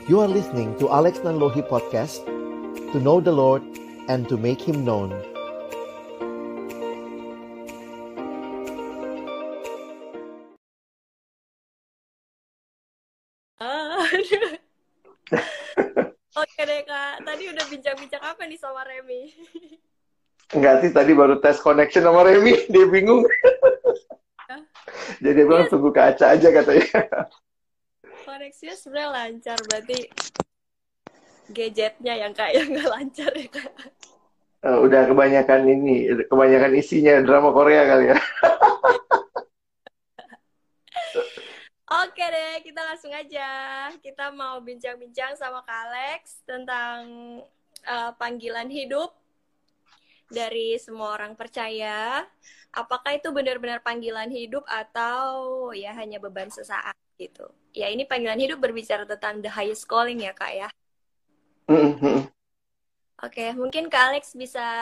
You are listening to Alex Nanlohi Podcast, to know the Lord and to make Him known. Oke deh Kak, tadi udah bincang-bincang apa nih sama Remy? Enggak sih, tadi baru tes connection sama Remy, dia bingung. Jadi dia bilang Iya, tunggu ke Aca aja katanya. koneksinya sebenarnya lancar, berarti gadgetnya yang kayak nggak lancar ya Kak. Udah kebanyakan isinya drama Korea kali ya. Oke deh, kita langsung aja. Kita mau bincang-bincang sama Kak Alex tentang panggilan hidup dari semua orang percaya. Apakah itu benar-benar panggilan hidup atau ya hanya beban sesaat gitu? Ya ini panggilan hidup berbicara tentang the highest calling ya Kak ya. Oke, mungkin Kak Alex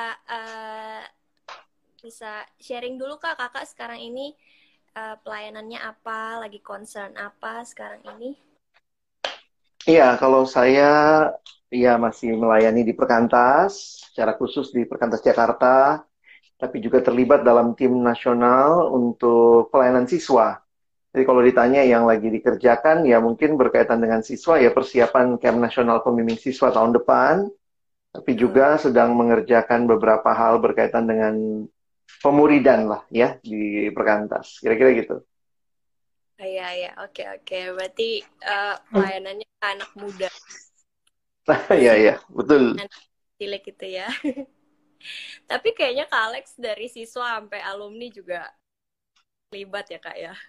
bisa sharing dulu Kak, kakak sekarang ini pelayanannya apa, lagi concern apa sekarang ini? Iya, kalau saya ya masih melayani di Perkantas, secara khusus di Perkantas Jakarta, tapi juga terlibat dalam tim nasional untuk pelayanan siswa. Jadi kalau ditanya yang lagi dikerjakan, ya mungkin berkaitan dengan siswa, ya persiapan Camp Nasional Pembimbing Siswa tahun depan, tapi juga sedang mengerjakan beberapa hal berkaitan dengan pemuridan lah ya di Perkantas. Kira-kira gitu. Iya, oke. Berarti pelayanannya ke anak muda, Iya, iya, betul. anak cilik gitu ya. Tapi kayaknya Kak Alex dari siswa sampai alumni juga terlibat ya Kak ya.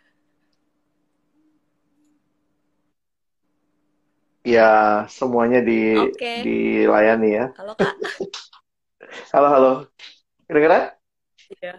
Ya, semuanya Oke, dilayani ya. halo Kak. Halo, halo. Kedengeran? Iya.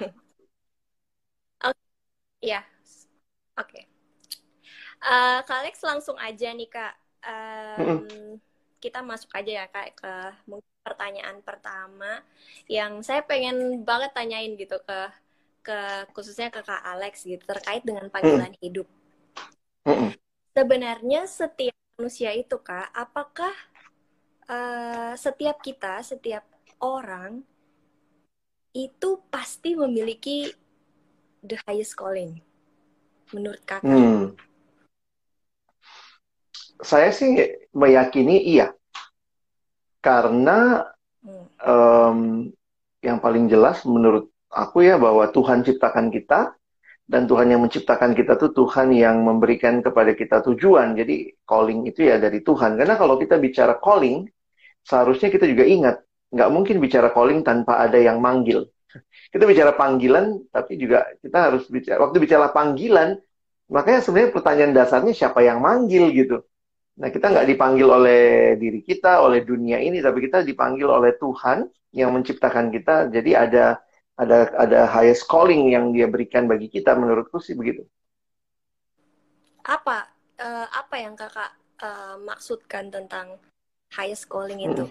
Oh, iya, oke. Kak Alex langsung aja nih Kak. Kita masuk aja ya Kak ke mungkin pertanyaan pertama yang saya pengen banget tanyain gitu ke khususnya ke Kak Alex gitu terkait dengan panggilan hidup. Sebenarnya setiap manusia itu Kak, apakah setiap orang itu pasti memiliki the highest calling menurut Kakak? Saya sih meyakini iya. Karena yang paling jelas menurut aku ya bahwa Tuhan ciptakan kita dan Tuhan yang menciptakan kita tuh Tuhan yang memberikan kepada kita tujuan. Jadi calling itu ya dari Tuhan. Karena kalau kita bicara calling, seharusnya kita juga ingat, nggak mungkin bicara calling tanpa ada yang manggil. Kita bicara panggilan, tapi juga kita harus waktu bicara panggilan, makanya sebenarnya pertanyaan dasarnya siapa yang manggil gitu. Nah, kita nggak dipanggil oleh diri kita, oleh dunia ini, tapi kita dipanggil oleh Tuhan yang menciptakan kita. Jadi ada highest calling yang Dia berikan bagi kita, menurutku sih begitu. Apa yang Kakak maksudkan tentang highest calling itu?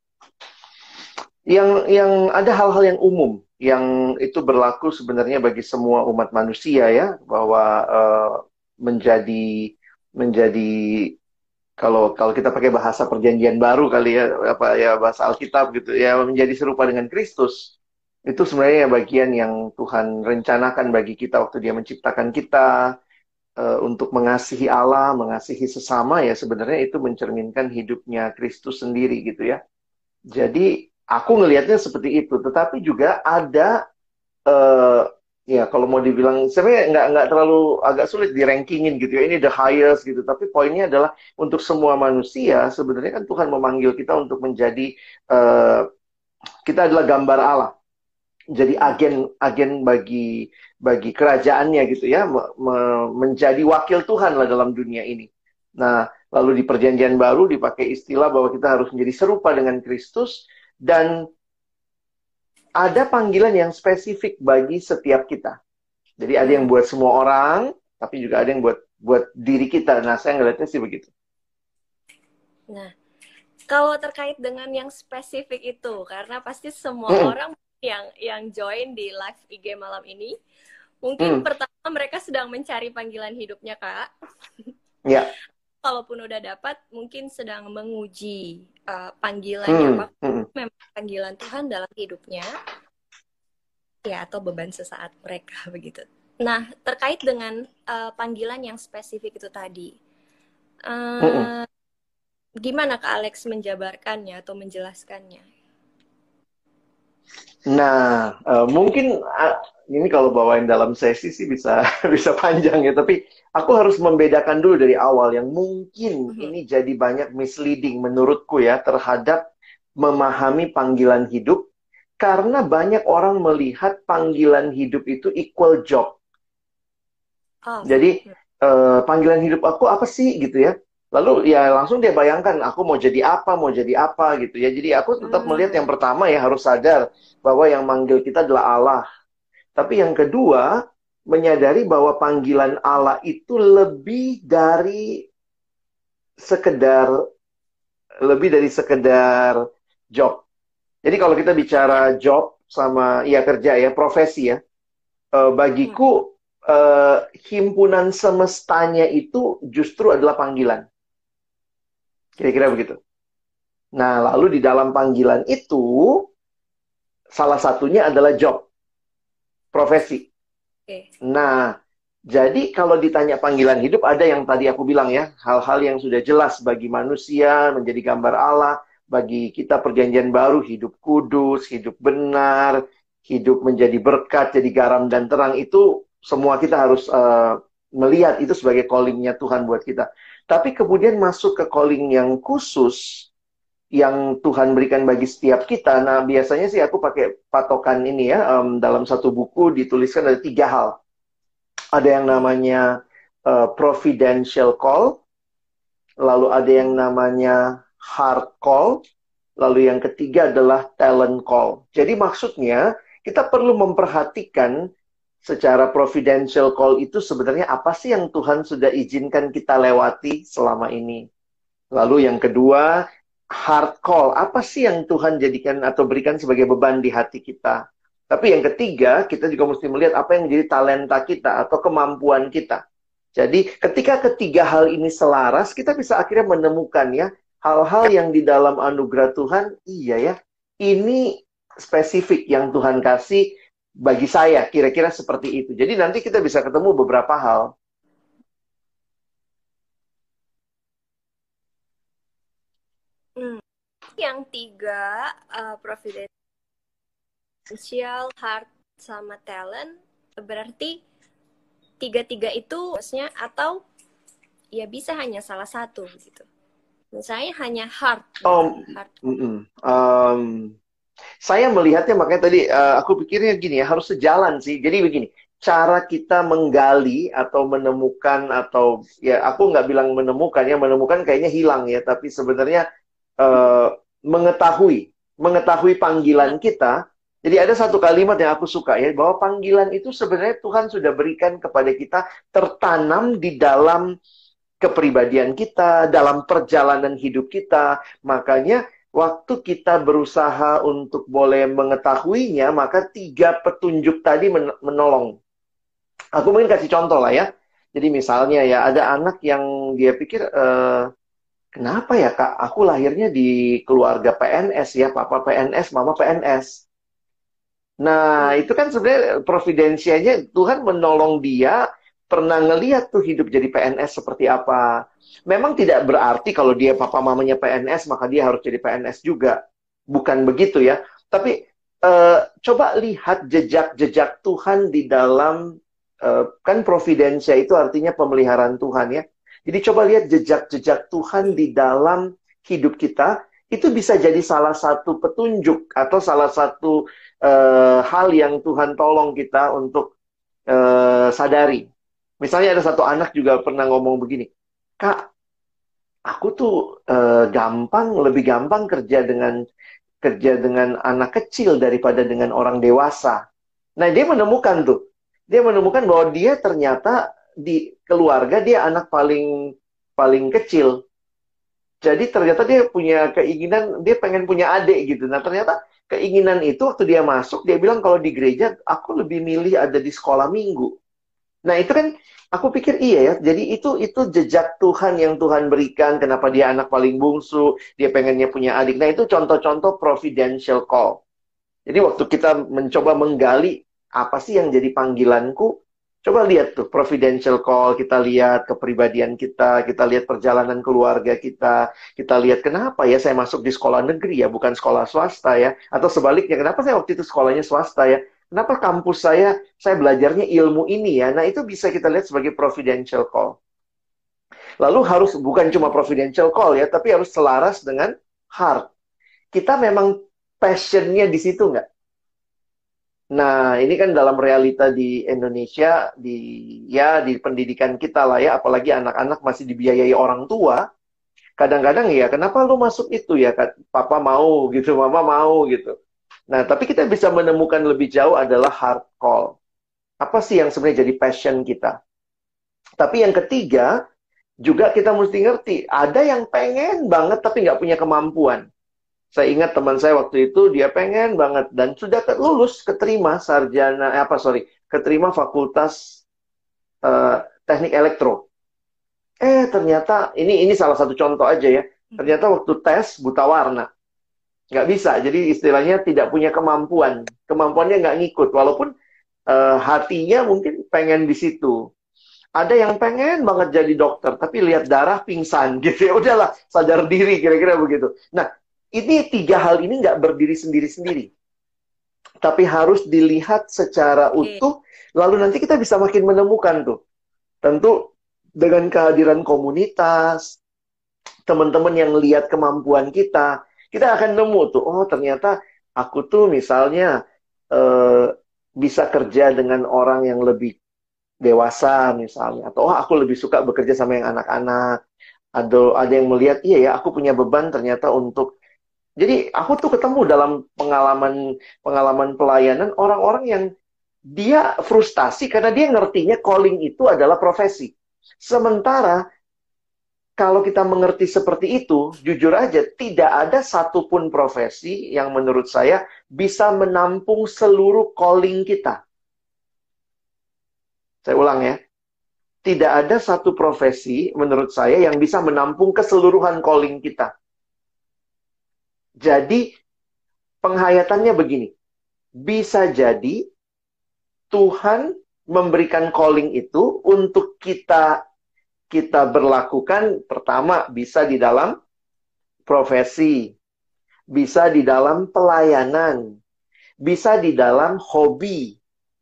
Yang ada hal-hal yang umum, yang itu berlaku sebenarnya bagi semua umat manusia ya, bahwa menjadi kalau kita pakai bahasa perjanjian baru kali ya, apa ya bahasa Alkitab gitu ya, menjadi serupa dengan Kristus. Itu sebenarnya bagian yang Tuhan rencanakan bagi kita waktu Dia menciptakan kita, untuk mengasihi Allah, mengasihi sesama ya, sebenarnya itu mencerminkan hidupnya Kristus sendiri gitu ya. Jadi aku ngelihatnya seperti itu, tetapi juga ada ya kalau mau dibilang sebenarnya nggak terlalu agak sulit di rankingin gitu ya, ini the highest gitu, tapi poinnya adalah untuk semua manusia sebenarnya kan Tuhan memanggil kita untuk menjadi kita adalah gambar Allah, jadi agen bagi kerajaannya gitu ya, menjadi wakil Tuhan lah dalam dunia ini. Nah, lalu di perjanjian baru dipakai istilah bahwa kita harus menjadi serupa dengan Kristus, dan ada panggilan yang spesifik bagi setiap kita. Jadi ada yang buat semua orang, tapi juga ada yang buat diri kita. Nah, saya ngeliatnya sih begitu. Nah, kalau terkait dengan yang spesifik itu, karena pasti semua orang yang join di live IG malam ini, mungkin pertama mereka sedang mencari panggilan hidupnya, Kak. Ya. kalaupun udah dapat mungkin sedang menguji panggilannya, apa memang panggilan Tuhan dalam hidupnya ya, atau beban sesaat mereka begitu. Nah, terkait dengan panggilan yang spesifik itu tadi, gimana Kak Alex menjabarkannya atau menjelaskannya? Nah, mungkin ini kalau bawain dalam sesi sih bisa bisa panjang ya, tapi aku harus membedakan dulu dari awal yang mungkin ini jadi banyak misleading menurutku ya terhadap memahami panggilan hidup, karena banyak orang melihat panggilan hidup itu equal job. Jadi panggilan hidup aku apa sih gitu ya? Lalu ya langsung dia bayangkan aku mau jadi apa gitu ya. Jadi aku tetap melihat yang pertama ya harus sadar bahwa yang manggil kita adalah Allah. Tapi yang kedua, menyadari bahwa panggilan Allah itu lebih dari sekedar job. Jadi kalau kita bicara job sama ya kerja ya, profesi ya, bagiku himpunan semestanya itu justru adalah panggilan. Kira-kira begitu. Nah, lalu di dalam panggilan itu, salah satunya adalah job, profesi. Nah, jadi kalau ditanya panggilan hidup, ada yang tadi aku bilang ya, hal-hal yang sudah jelas bagi manusia, menjadi gambar Allah, bagi kita perjanjian baru, hidup kudus, hidup benar, hidup menjadi berkat, jadi garam dan terang, itu semua kita harus melihat itu sebagai callingnya Tuhan buat kita. Tapi kemudian masuk ke calling yang khusus yang Tuhan berikan bagi setiap kita. Nah, biasanya sih aku pakai patokan ini ya, dalam satu buku dituliskan ada 3 hal. Ada yang namanya providential call, lalu ada yang namanya heart call, lalu yang ketiga adalah talent call. Jadi maksudnya kita perlu memperhatikan secara providential call itu sebenarnya apa sih yang Tuhan sudah izinkan kita lewati selama ini. Lalu yang kedua, heart call. Apa sih yang Tuhan jadikan atau berikan sebagai beban di hati kita. Tapi yang ketiga, kita juga mesti melihat apa yang menjadi talenta kita atau kemampuan kita. Jadi ketika ketiga hal ini selaras, kita bisa akhirnya menemukan ya, hal-hal yang di dalam anugerah Tuhan, iya ya, ini spesifik yang Tuhan kasih bagi saya, kira-kira seperti itu. Jadi nanti kita bisa ketemu beberapa hal. Yang 3, providential, heart, sama talent, berarti 3 itu maksudnya, atau ya bisa hanya salah satu gitu. Misalnya hanya heart. Heart. Saya melihatnya, makanya tadi aku pikirnya gini ya, harus sejalan sih. Jadi begini, cara kita menggali atau menemukan, atau ya aku nggak bilang menemukan ya, menemukan kayaknya hilang ya, tapi sebenarnya mengetahui panggilan kita. Jadi ada satu kalimat yang aku suka ya, bahwa panggilan itu sebenarnya Tuhan sudah berikan kepada kita, tertanam di dalam kepribadian kita, dalam perjalanan hidup kita. Makanya waktu kita berusaha untuk boleh mengetahuinya, maka 3 petunjuk tadi menolong. Aku mungkin kasih contoh lah ya. Jadi misalnya ya, ada anak yang dia pikir, kenapa ya Kak, aku lahirnya di keluarga PNS ya, papa PNS, mama PNS. Nah, itu kan sebenarnya providensianya Tuhan menolong dia, pernah ngelihat tuh hidup jadi PNS seperti apa. Memang tidak berarti kalau dia papa mamanya PNS, maka dia harus jadi PNS juga. Bukan begitu ya. Tapi coba lihat jejak-jejak Tuhan di dalam, kan providensia itu artinya pemeliharaan Tuhan ya. Jadi coba lihat jejak-jejak Tuhan di dalam hidup kita. Itu bisa jadi salah satu petunjuk atau salah satu hal yang Tuhan tolong kita untuk sadari. Misalnya ada satu anak juga pernah ngomong begini, Kak, aku tuh lebih gampang kerja dengan anak kecil daripada dengan orang dewasa. Nah, dia menemukan bahwa dia ternyata di keluarga dia anak paling kecil. Jadi ternyata dia punya keinginan, dia pengen punya adik gitu. Nah, ternyata keinginan itu waktu dia masuk, dia bilang kalau di gereja aku lebih milih ada di sekolah minggu. Nah, itu kan aku pikir iya ya. Jadi itu jejak Tuhan yang Tuhan berikan. Kenapa dia anak paling bungsu, dia pengennya punya adik. Nah, itu contoh-contoh providential call. Jadi waktu kita mencoba menggali apa sih yang jadi panggilanku, coba lihat tuh providential call, kita lihat kepribadian kita lihat perjalanan keluarga kita lihat kenapa ya saya masuk di sekolah negeri ya, bukan sekolah swasta ya, atau sebaliknya kenapa saya waktu itu sekolahnya swasta ya, kenapa kampus saya belajarnya ilmu ini ya. Nah, itu bisa kita lihat sebagai providential call. Lalu harus bukan cuma providential call ya, tapi harus selaras dengan heart. Kita memang passionnya di situ nggak? Nah, ini kan dalam realita di Indonesia, di pendidikan kita lah ya, apalagi anak-anak masih dibiayai orang tua. Kadang-kadang ya, kenapa lu masuk itu ya? Papa mau gitu, mama mau gitu. Nah, tapi kita bisa menemukan lebih jauh adalah heart call. Apa sih yang sebenarnya jadi passion kita? Tapi yang ketiga, juga kita mesti ngerti, ada yang pengen banget tapi nggak punya kemampuan. Saya ingat teman saya waktu itu, dia pengen banget dan sudah lulus, keterima keterima fakultas teknik elektro. Ternyata ini salah satu contoh aja ya. Ternyata waktu tes buta warna, nggak bisa. Jadi istilahnya tidak punya kemampuan, kemampuannya nggak ngikut. Walaupun hatinya mungkin pengen di situ. Ada yang pengen banget jadi dokter, tapi lihat darah pingsan gitu ya. Udahlah, sadar diri kira-kira begitu. Nah, ini tiga hal ini nggak berdiri sendiri-sendiri. Tapi harus dilihat secara utuh, lalu nanti kita bisa makin menemukan tuh. Tentu dengan kehadiran komunitas, teman-teman yang lihat kemampuan kita akan nemu tuh, oh ternyata aku tuh misalnya bisa kerja dengan orang yang lebih dewasa misalnya. Atau aku lebih suka bekerja sama yang anak-anak. Ada yang melihat, iya ya aku punya beban ternyata untuk. Jadi aku tuh ketemu dalam pengalaman pelayanan orang-orang yang dia frustasi karena dia ngertinya calling itu adalah profesi. Sementara kalau kita mengerti seperti itu, jujur aja tidak ada satupun profesi yang menurut saya bisa menampung seluruh calling kita. Saya ulang ya. Tidak ada satu profesi menurut saya yang bisa menampung keseluruhan calling kita. Jadi penghayatannya begini, bisa jadi Tuhan memberikan calling itu untuk kita berlakukan. Pertama, bisa di dalam profesi, bisa di dalam pelayanan, bisa di dalam hobi.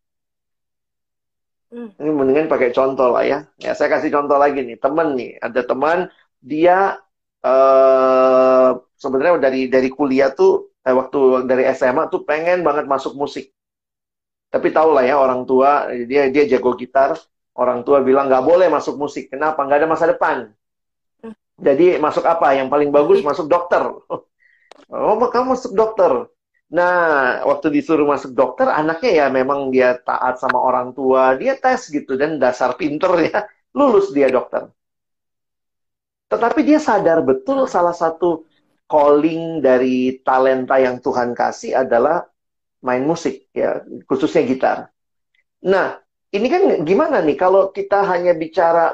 Ini mendingan pakai contoh lah ya. Ya, saya kasih contoh lagi nih, ada teman dia sebenarnya dari kuliah tuh waktu dari SMA tuh pengen banget masuk musik. Tapi tau lah ya orang tua, dia jago gitar, orang tua bilang nggak boleh masuk musik. Kenapa? Nggak ada masa depan. Jadi masuk apa? Yang paling bagus masuk dokter. Oh, kamu masuk dokter. Nah, waktu disuruh masuk dokter, anaknya ya memang dia taat sama orang tua, dia tes gitu dan dasar pinter ya, lulus dia dokter. Tetapi dia sadar betul salah satu calling dari talenta yang Tuhan kasih adalah main musik, ya, khususnya gitar. Nah, ini kan gimana nih kalau kita hanya bicara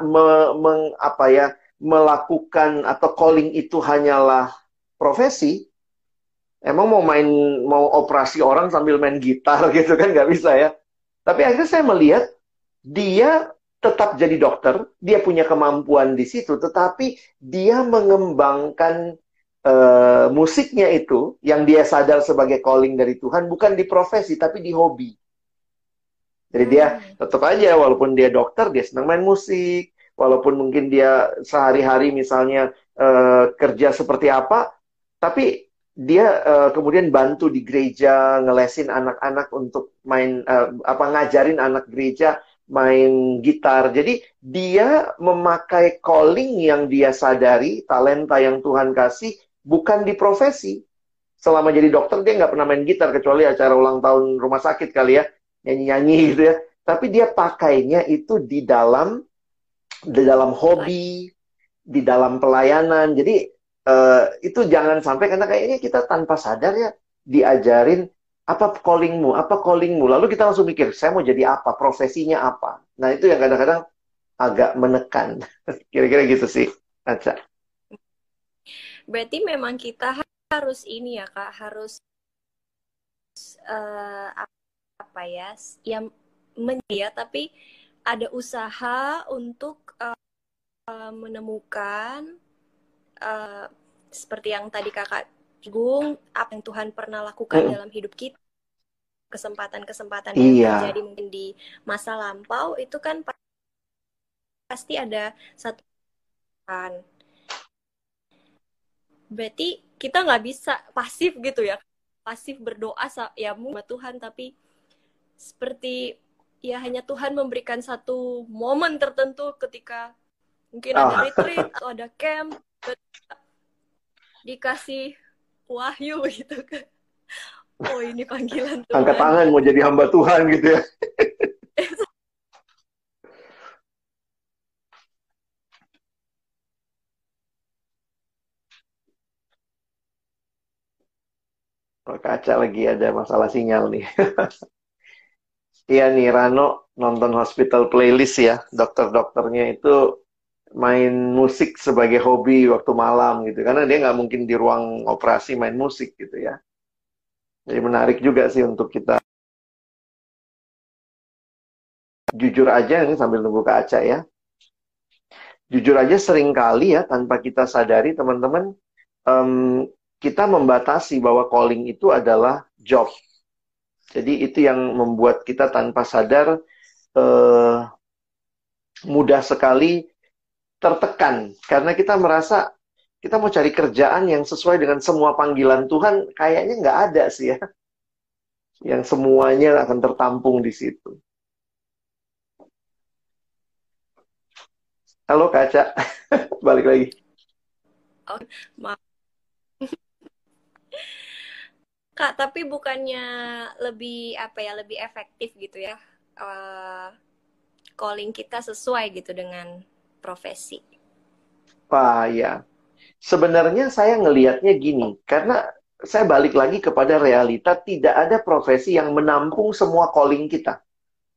melakukan atau calling itu hanyalah profesi, emang mau operasi orang sambil main gitar gitu kan nggak bisa ya. Tapi akhirnya saya melihat dia tetap jadi dokter, dia punya kemampuan di situ, tetapi dia mengembangkan musiknya itu, yang dia sadar sebagai calling dari Tuhan, bukan di profesi, tapi di hobi. Jadi dia tetap aja, walaupun dia dokter, dia senang main musik, walaupun mungkin dia sehari-hari misalnya kerja seperti apa, tapi dia kemudian bantu di gereja, ngelesin anak-anak untuk ngajarin anak gereja main gitar. Jadi dia memakai calling yang dia sadari, talenta yang Tuhan kasih, bukan di profesi. Selama jadi dokter dia nggak pernah main gitar kecuali acara ulang tahun rumah sakit kali ya, nyanyi-nyanyi gitu ya. Tapi dia pakainya itu di dalam hobi, di dalam pelayanan. Jadi itu jangan sampai, karena kayaknya kita tanpa sadar ya diajarin Apa callingmu? Apa callingmu? Lalu kita langsung mikir, saya mau jadi apa? Profesinya apa? Nah, itu yang kadang-kadang agak menekan. Kira-kira gitu sih, Aca. Berarti memang kita harus ini ya Kak, harus apa ya, yang ya, tapi ada usaha untuk menemukan seperti yang tadi Kakak singgung, apa yang Tuhan pernah lakukan dalam hidup kita, kesempatan-kesempatan yang terjadi mungkin di masa lampau, itu kan pasti ada satu kan. Berarti kita nggak bisa pasif gitu ya, pasif berdoa ya sama Tuhan, tapi seperti ya hanya Tuhan memberikan satu momen tertentu ketika mungkin ada retreat atau ada camp, dikasih wahyu gitu kan. Oh, ini panggilan Tuhan. Angkat tangan mau jadi hamba Tuhan gitu ya. Kaca lagi ada masalah sinyal nih. Iya nih, Rano nonton Hospital Playlist ya. Dokter-dokternya itu main musik sebagai hobi waktu malam gitu. Karena dia nggak mungkin di ruang operasi main musik gitu ya. Jadi menarik juga sih untuk kita. Jujur aja, ini sambil nunggu Kak Aca ya. Jujur aja seringkali ya, tanpa kita sadari teman-teman, kita membatasi bahwa calling itu adalah job. Jadi itu yang membuat kita tanpa sadar mudah sekali tertekan. Karena kita merasa kita mau cari kerjaan yang sesuai dengan semua panggilan Tuhan, kayaknya nggak ada sih ya. Yang semuanya akan tertampung di situ. Halo Kak Aca, balik lagi. Oh, maaf. Kak, tapi bukannya lebih apa ya, lebih efektif gitu ya, calling kita sesuai gitu dengan profesi? Wah ya, sebenarnya saya ngelihatnya gini, karena saya balik lagi kepada realita, tidak ada profesi yang menampung semua calling kita.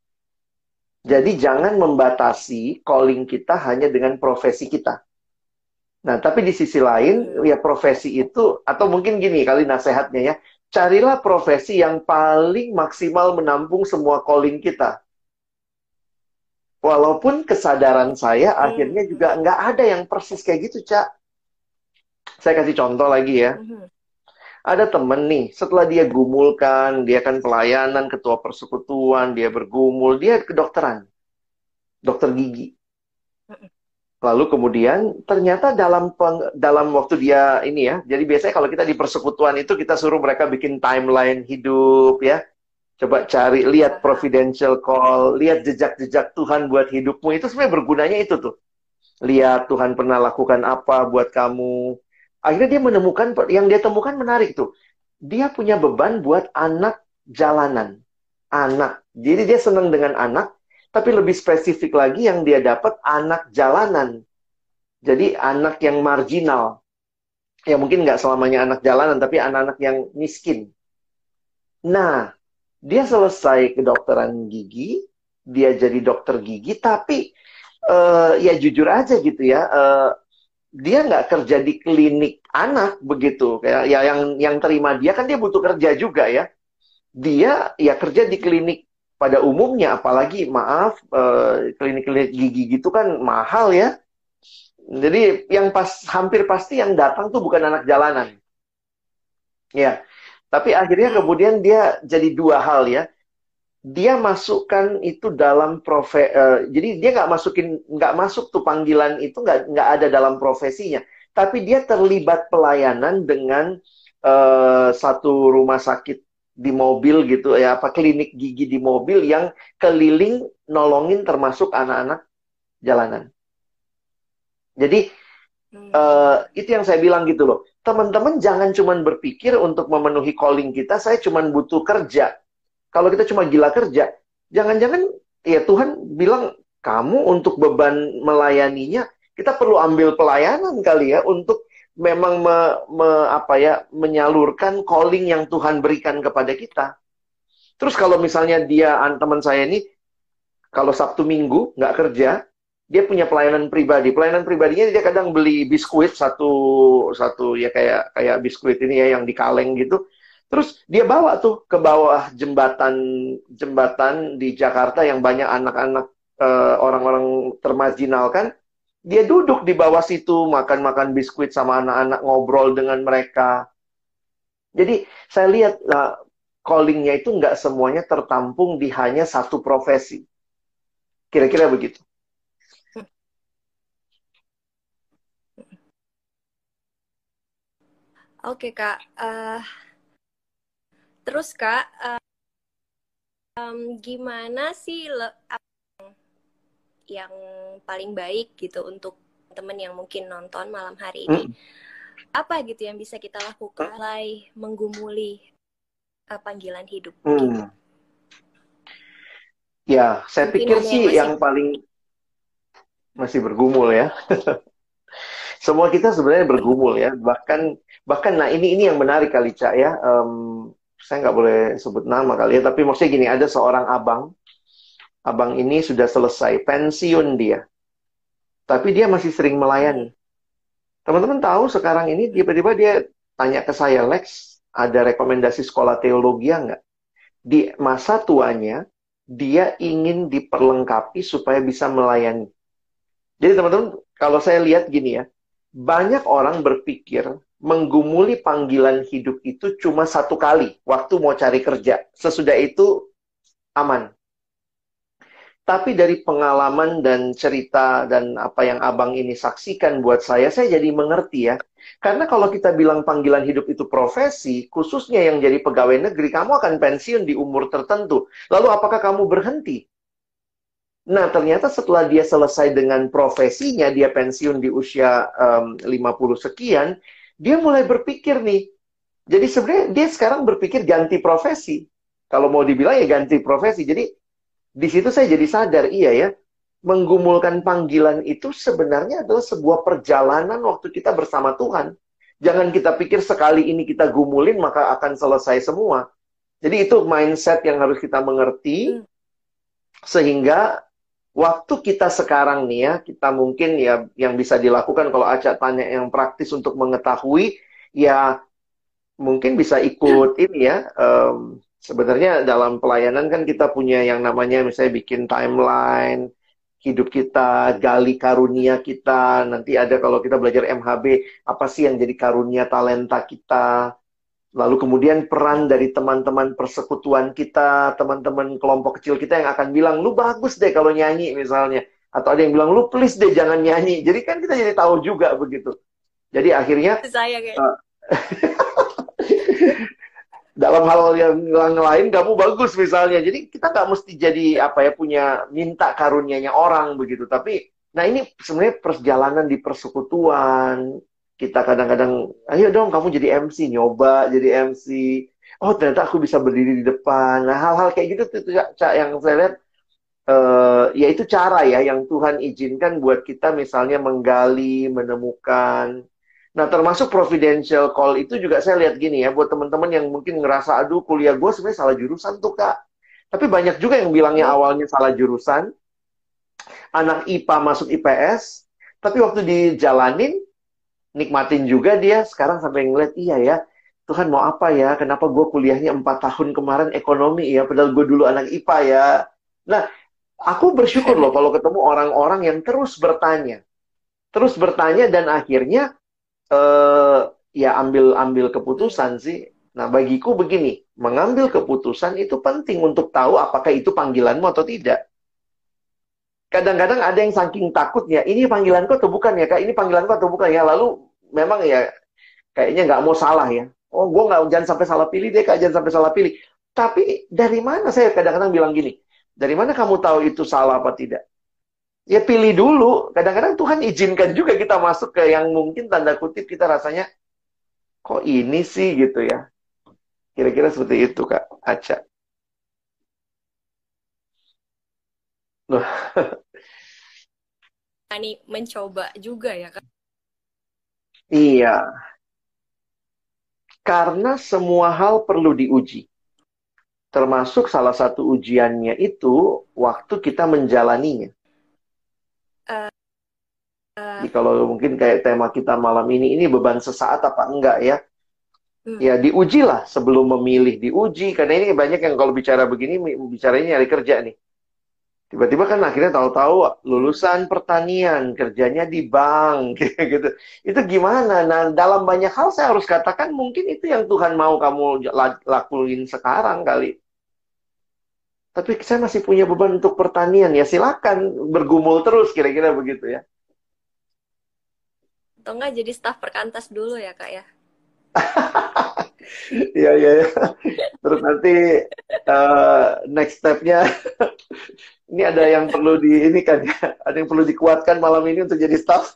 Jadi jangan membatasi calling kita hanya dengan profesi kita. Nah, tapi di sisi lain, ya profesi itu, atau mungkin gini kali nasihatnya ya, carilah profesi yang paling maksimal menampung semua calling kita. Walaupun kesadaran saya akhirnya juga nggak ada yang persis kayak gitu, Cak. Saya kasih contoh lagi ya. Ada temen nih, setelah dia gumulkan, dia kan pelayanan, ketua persekutuan, dia bergumul, dia kedokteran. Dokter gigi. Lalu kemudian ternyata dalam waktu dia ini ya, jadi biasanya kalau kita di persekutuan itu kita suruh mereka bikin timeline hidup ya. Coba cari, lihat providential call, lihat jejak-jejak Tuhan buat hidupmu. Itu sebenarnya bergunanya itu tuh. Lihat Tuhan pernah lakukan apa buat kamu. Akhirnya dia menemukan, yang dia temukan menarik tuh. Dia punya beban buat anak jalanan. Anak. Jadi dia senang dengan anak, tapi lebih spesifik lagi yang dia dapat anak jalanan. Jadi anak yang marginal. Ya mungkin nggak selamanya anak jalanan, tapi anak-anak yang miskin. Nah, dia selesai kedokteran gigi, dia jadi dokter gigi, tapi ya jujur aja gitu ya, dia nggak kerja di klinik anak begitu, kayak ya yang terima dia kan dia butuh kerja juga ya, dia ya kerja di klinik pada umumnya, apalagi maaf klinik-klinik gigi gitu kan mahal ya, jadi yang hampir pasti yang datang tuh bukan anak jalanan, ya. Tapi akhirnya kemudian dia jadi dua hal ya. Dia masukkan itu dalam jadi dia nggak masuk tuh panggilan itu nggak ada dalam profesinya. Tapi dia terlibat pelayanan dengan satu rumah sakit di mobil gitu ya, apa klinik gigi di mobil yang keliling nolongin termasuk anak-anak jalanan. Jadi itu yang saya bilang gitu loh. Teman-teman jangan cuma berpikir untuk memenuhi calling kita, saya cuma butuh kerja. Kalau kita cuma gila kerja, jangan-jangan ya Tuhan bilang kamu untuk beban melayaninya, kita perlu ambil pelayanan kali ya untuk memang menyalurkan calling yang Tuhan berikan kepada kita. Terus kalau misalnya teman saya ini, kalau Sabtu Minggu nggak kerja, dia punya pelayanan pribadi. Pelayanan pribadinya dia kadang beli biskuit satu ya kayak biskuit ini ya yang di kaleng gitu. Terus dia bawa tuh ke bawah jembatan di Jakarta yang banyak anak-anak orang-orang termarginalkan. Dia duduk di bawah situ makan-makan biskuit sama anak-anak, ngobrol dengan mereka. Jadi saya lihat calling-nya itu nggak semuanya tertampung di hanya satu profesi. Kira-kira begitu. Oke, Kak. Terus, Kak, gimana sih yang paling baik gitu untuk teman yang mungkin nonton malam hari ini? Apa gitu yang bisa kita lakukan mulai menggumuli panggilan hidup? Gitu. Ya, saya Mungkin pikir ada sih yang paling masih bergumul ya. Semua kita sebenarnya bergumul ya. Bahkan nah ini yang menarik kali Cak ya. Saya nggak boleh sebut nama kali ya, tapi maksudnya gini, ada seorang abang. Abang ini sudah selesai pensiun dia. Tapi dia masih sering melayani. Teman-teman tahu sekarang ini tiba-tiba dia tanya ke saya, Lex, ada rekomendasi sekolah teologi nggak? Di masa tuanya, dia ingin diperlengkapi supaya bisa melayani. Jadi teman-teman, kalau saya lihat gini ya, banyak orang berpikir menggumuli panggilan hidup itu cuma satu kali, waktu mau cari kerja. Sesudah itu aman. Tapi dari pengalaman dan cerita dan apa yang abang ini saksikan buat saya jadi mengerti ya. Karena kalau kita bilang panggilan hidup itu profesi, khususnya yang jadi pegawai negeri, kamu akan pensiun di umur tertentu. Lalu apakah kamu berhenti? Nah, ternyata setelah dia selesai dengan profesinya, dia pensiun di usia 50 sekian, dia mulai berpikir nih. Jadi sebenarnya dia sekarang berpikir ganti profesi. Kalau mau dibilang ya ganti profesi. Jadi di situ saya jadi sadar, iya ya, menggumulkan panggilan itu sebenarnya adalah sebuah perjalanan waktu kita bersama Tuhan. Jangan kita pikir sekali ini kita gumulin maka akan selesai semua. Jadi itu mindset yang harus kita mengerti, sehingga waktu kita sekarang nih ya, kita mungkin ya yang bisa dilakukan kalau Aca tanya yang praktis untuk mengetahui, ya mungkin bisa ikut ini ya. Sebenarnya dalam pelayanan kan kita punya yang namanya misalnya bikin timeline, hidup kita, gali karunia kita. Nanti ada kalau kita belajar MHB, apa sih yang jadi karunia talenta kita. Lalu kemudian peran dari teman-teman persekutuan kita, teman-teman kelompok kecil kita yang akan bilang, lu bagus deh kalau nyanyi misalnya. Atau ada yang bilang, lu please deh jangan nyanyi. Jadi kan kita jadi tahu juga begitu. Jadi akhirnya saya kayak dalam hal yang lain kamu bagus misalnya. Jadi kita nggak mesti jadi apa ya punya minta karunianya orang begitu. Tapi nah ini sebenarnya perjalanan di persekutuan. Kita kadang-kadang, ayo dong kamu jadi MC, nyoba jadi MC. Oh ternyata aku bisa berdiri di depan. Nah hal-hal kayak gitu tuh Cak, yang saya lihat ya itu cara ya yang Tuhan izinkan buat kita misalnya menggali, menemukan. Nah, termasuk providential call itu juga saya lihat gini ya, buat teman-teman yang mungkin ngerasa, aduh kuliah gue sebenarnya salah jurusan tuh Kak. Tapi banyak juga yang bilangnya awalnya salah jurusan, anak IPA masuk IPS, tapi waktu dijalanin, nikmatin juga dia, sekarang sampai ngeliat, iya ya, Tuhan mau apa ya, kenapa gue kuliahnya 4 tahun kemarin ekonomi ya, padahal gue dulu anak IPA ya. Nah, aku bersyukur loh kalau ketemu orang-orang yang terus bertanya. Terus bertanya dan akhirnya ya ambil keputusan sih. Nah, bagiku begini, mengambil keputusan itu penting untuk tahu apakah itu panggilanmu atau tidak. Kadang-kadang ada yang saking takutnya, ini panggilanku atau bukan ya, Kak? Ini panggilanku atau bukan ya? Lalu memang ya kayaknya nggak mau salah ya. Oh, gue nggak, jangan sampai salah pilih deh, Kak, jangan sampai salah pilih. Tapi dari mana saya kadang-kadang bilang gini, dari mana kamu tahu itu salah apa tidak? Ya pilih dulu. Kadang-kadang Tuhan izinkan juga kita masuk ke yang mungkin tanda kutip kita rasanya, kok ini sih gitu ya. Kira-kira seperti itu Kak Aca. Loh. Ini mencoba juga ya Kak. Iya, karena semua hal perlu diuji. Termasuk salah satu ujiannya itu waktu kita menjalaninya. Eh, Jadi kalau mungkin kayak tema kita malam ini beban sesaat apa enggak ya? hmm, Ya diujilah sebelum memilih, diuji. Karena ini banyak yang kalau bicara begini, bicaranya nyari kerja nih. Tiba-tiba kan akhirnya tahu-tahu lulusan pertanian, kerjanya di bank, kayak gitu. Itu gimana? Nah, dalam banyak hal saya harus katakan mungkin itu yang Tuhan mau kamu lakuin sekarang kali. Tapi saya masih punya beban untuk pertanian. Ya silakan bergumul terus, kira-kira begitu ya. atau enggak jadi staf perkantas dulu ya Kak ya? Iya, iya, iya. Terus nanti next step-nya, ini ada yang perlu di ini kan ya, ada yang perlu dikuatkan malam ini untuk jadi staff.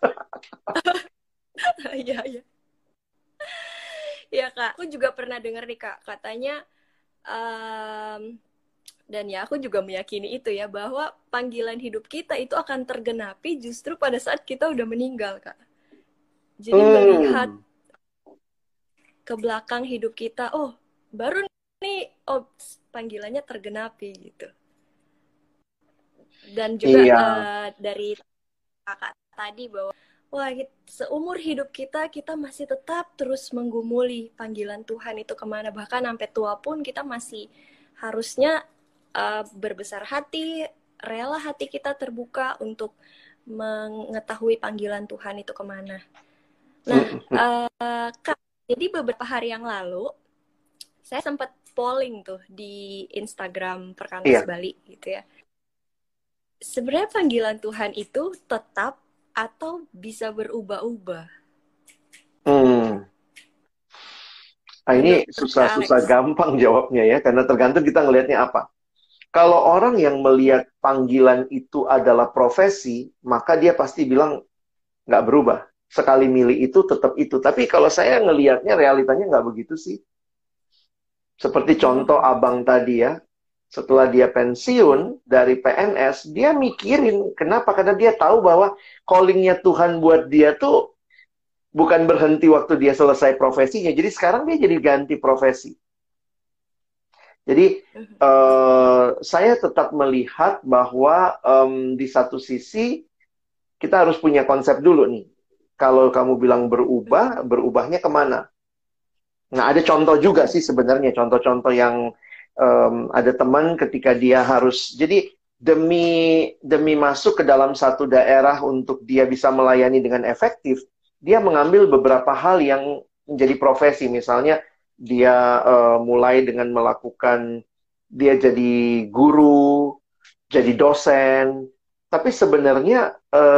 Iya, iya. Iya Kak, aku juga pernah dengar nih Kak, katanya dan ya aku juga meyakini itu ya, bahwa panggilan hidup kita itu akan tergenapi justru pada saat kita udah meninggal Kak. Jadi melihat Hmm, ke belakang hidup kita, oh baru nih, oh panggilannya tergenapi gitu. Dan juga iya. dari kakak tadi bahwa wah seumur hidup kita masih tetap terus menggumuli panggilan Tuhan itu kemana, bahkan sampai tua pun kita masih harusnya berbesar hati, rela hati kita terbuka untuk mengetahui panggilan Tuhan itu kemana. Nah, Kak, jadi beberapa hari yang lalu saya sempat polling tuh di Instagram Perkantas Iya. Bali gitu ya. Sebenarnya panggilan Tuhan itu tetap atau bisa berubah-ubah Hmm. Nah, ini menurut Kak susah-susah Alex? gampang jawabnya ya, karena tergantung kita ngelihatnya apa. Kalau orang yang melihat panggilan itu adalah profesi, maka dia pasti bilang nggak berubah. Sekali milih itu tetap itu. Tapi kalau saya ngelihatnya realitanya nggak begitu sih. Seperti contoh Hmm. abang tadi ya, setelah dia pensiun dari PNS, dia mikirin kenapa? Karena dia tahu bahwa callingnya Tuhan buat dia tuh bukan berhenti waktu dia selesai profesinya. Jadi sekarang dia jadi ganti profesi. Jadi saya tetap melihat bahwa di satu sisi kita harus punya konsep dulu nih. Kalau kamu bilang berubah, berubahnya kemana? Nah, ada contoh juga sih sebenarnya, contoh-contoh yang ada teman ketika dia harus, jadi demi masuk ke dalam satu daerah untuk dia bisa melayani dengan efektif, dia mengambil beberapa hal yang menjadi profesi. Misalnya dia mulai dengan melakukan, dia jadi guru, jadi dosen, tapi sebenarnya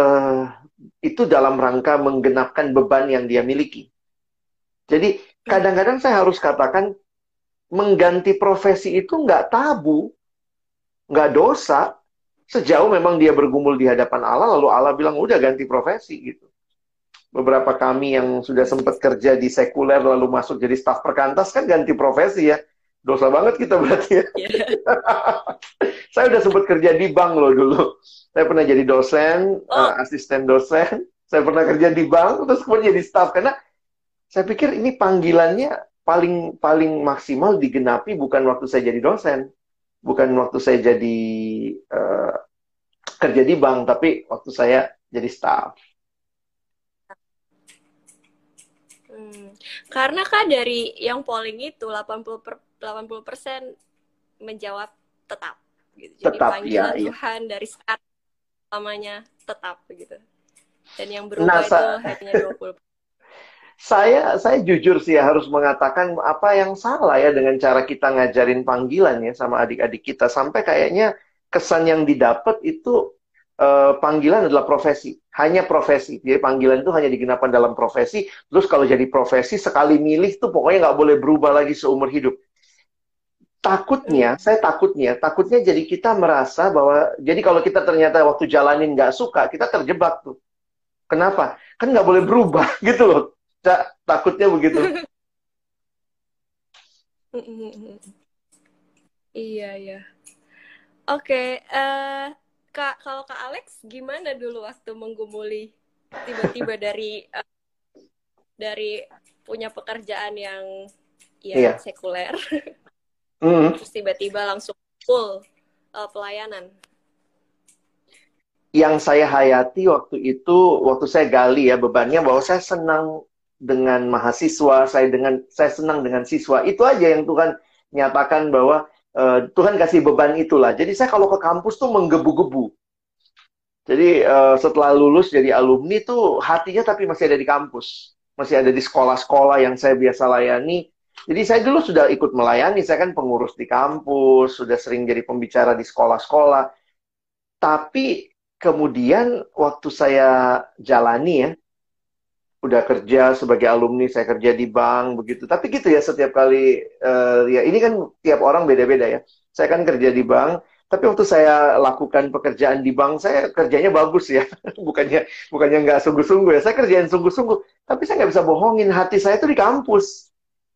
itu dalam rangka menggenapkan beban yang dia miliki. Jadi kadang-kadang saya harus katakan mengganti profesi itu nggak tabu, nggak dosa, sejauh memang dia bergumul di hadapan Allah, lalu Allah bilang udah ganti profesi gitu. Beberapa kami yang sudah sempat kerja di sekuler lalu masuk jadi staf perkantas kan ganti profesi ya. Dosa banget kita berarti ya. Yeah. Saya udah sempat kerja di bank loh dulu. Saya pernah jadi dosen, Oh, asisten dosen. Saya pernah kerja di bank, terus kemudian jadi staf. Karena saya pikir ini panggilannya paling paling maksimal digenapi bukan waktu saya jadi dosen, bukan waktu saya jadi eh, kerja di bank, tapi waktu saya jadi staff. karena Kak dari yang polling itu 80% menjawab tetap gitu. Jadi Tetap ya, panggilan ya. Tuhan dari sekarang lamanya tetap begitu. Dan yang Nah, berubah itu hanya 20%. saya jujur sih ya harus mengatakan apa yang salah ya dengan cara kita ngajarin panggilan ya sama adik-adik kita sampai kayaknya kesan yang didapat itu panggilan adalah profesi, hanya profesi. Jadi panggilan itu hanya digunakan dalam profesi. Terus kalau jadi profesi sekali milih tuh pokoknya nggak boleh berubah lagi seumur hidup. Saya takutnya jadi kita merasa bahwa jadi kalau kita ternyata waktu jalanin nggak suka, kita terjebak tuh. Kenapa? Kan nggak boleh berubah gitu loh. Takutnya begitu. Iya, iya. Oke, Kak, kalau Kak Alex gimana dulu waktu menggumuli tiba-tiba dari dari punya pekerjaan yang Iya. sekuler, Hmm. terus tiba-tiba langsung full pelayanan. Yang saya hayati waktu itu, waktu saya gali ya bebannya, bahwa saya senang dengan mahasiswa, saya senang dengan siswa. Itu aja yang Tuhan nyatakan bahwa Tuhan kasih beban itulah. Jadi saya kalau ke kampus tuh menggebu-gebu. Jadi setelah lulus jadi alumni tuh hatinya tapi masih ada di kampus. Masih ada di sekolah-sekolah yang saya biasa layani. Jadi saya dulu sudah ikut melayani, saya kan pengurus di kampus, sudah sering jadi pembicara di sekolah-sekolah. Tapi kemudian waktu saya jalani ya, udah kerja sebagai alumni, saya kerja di bank begitu. Tapi gitu ya setiap kali ya ini kan tiap orang beda-beda ya. Saya kan kerja di bank, tapi waktu saya lakukan pekerjaan di bank, saya kerjanya bagus ya. Bukannya nggak sungguh-sungguh ya. Saya kerjain sungguh-sungguh, tapi saya nggak bisa bohongin hati saya itu di kampus.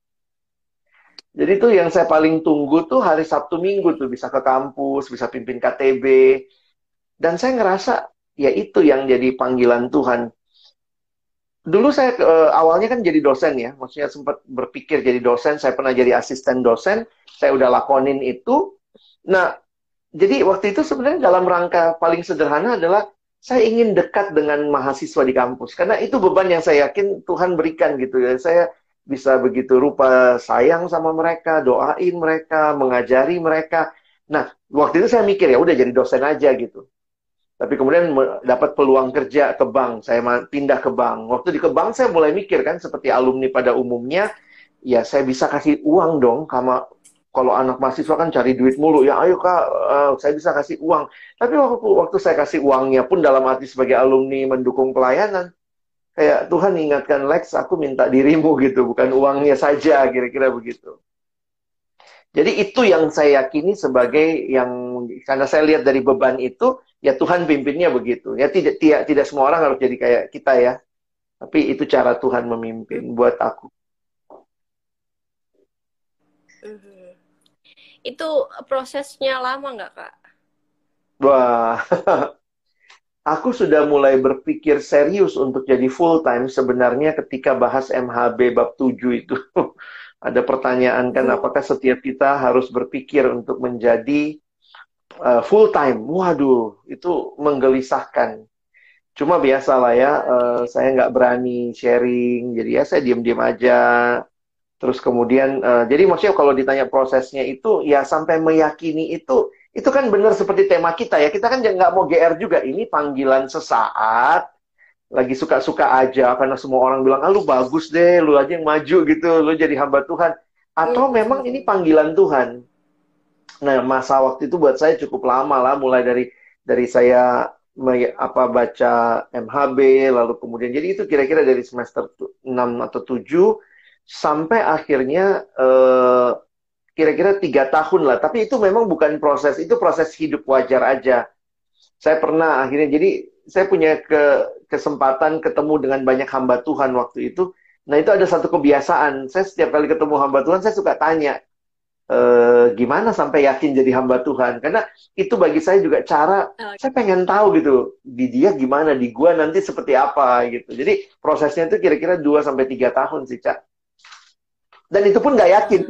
Jadi tuh yang saya paling tunggu tuh hari Sabtu Minggu tuh bisa ke kampus, bisa pimpin KTB. Dan saya ngerasa ya itu yang jadi panggilan Tuhan. Dulu saya awalnya kan jadi dosen ya, maksudnya sempat berpikir jadi dosen, saya pernah jadi asisten dosen, saya udah lakonin itu. Nah, jadi waktu itu sebenarnya dalam rangka paling sederhana adalah saya ingin dekat dengan mahasiswa di kampus. Karena itu beban yang saya yakin Tuhan berikan gitu ya. Saya bisa begitu rupa sayang sama mereka, doain mereka, mengajari mereka. Nah, waktu itu saya mikir ya udah jadi dosen aja gitu. Tapi kemudian dapat peluang kerja ke bank, saya pindah ke bank. Waktu di ke bank saya mulai mikir kan, seperti alumni pada umumnya, ya saya bisa kasih uang dong, kalau anak mahasiswa kan cari duit mulu, ya ayo kak, saya bisa kasih uang. Tapi waktu saya kasih uangnya pun dalam arti sebagai alumni mendukung pelayanan, kayak Tuhan ingatkan Lex, aku minta dirimu gitu, bukan uangnya saja, kira-kira begitu. Jadi itu yang saya yakini sebagai karena saya lihat dari beban itu, ya Tuhan pimpinnya begitu. Ya tidak semua orang harus jadi kayak kita ya. Tapi itu cara Tuhan memimpin buat aku. Itu prosesnya lama nggak, Kak? Wah, aku sudah mulai berpikir serius untuk jadi full time sebenarnya ketika bahas MHB bab 7 itu. Ada pertanyaan kan, apakah setiap kita harus berpikir untuk menjadi full time? Waduh, itu menggelisahkan. Cuma biasalah ya, saya nggak berani sharing, jadi ya saya diam-diam aja. Terus kemudian, jadi maksudnya kalau ditanya prosesnya itu, ya sampai meyakini itu kan benar seperti tema kita ya. Kita kan nggak mau GR juga, ini panggilan sesaat, lagi suka-suka aja, karena semua orang bilang, ah lu bagus deh, lu aja yang maju gitu, lu jadi hamba Tuhan. Atau memang ini panggilan Tuhan. Nah, masa waktu itu buat saya cukup lama lah, mulai dari saya baca MHB, lalu kemudian jadi itu kira-kira dari semester 6 atau 7 sampai akhirnya kira-kira 3 tahun lah. Tapi itu memang bukan proses, itu proses hidup wajar aja. Saya pernah akhirnya, jadi saya punya kesempatan ketemu dengan banyak hamba Tuhan waktu itu. Nah, itu ada satu kebiasaan. Saya setiap kali ketemu hamba Tuhan, saya suka tanya, gimana sampai yakin jadi hamba Tuhan? Karena itu bagi saya juga cara, saya pengen tahu gitu, di dia gimana, di gua nanti seperti apa gitu. Jadi prosesnya itu kira-kira 2-3 tahun sih, Cak. Dan itu pun nggak yakin.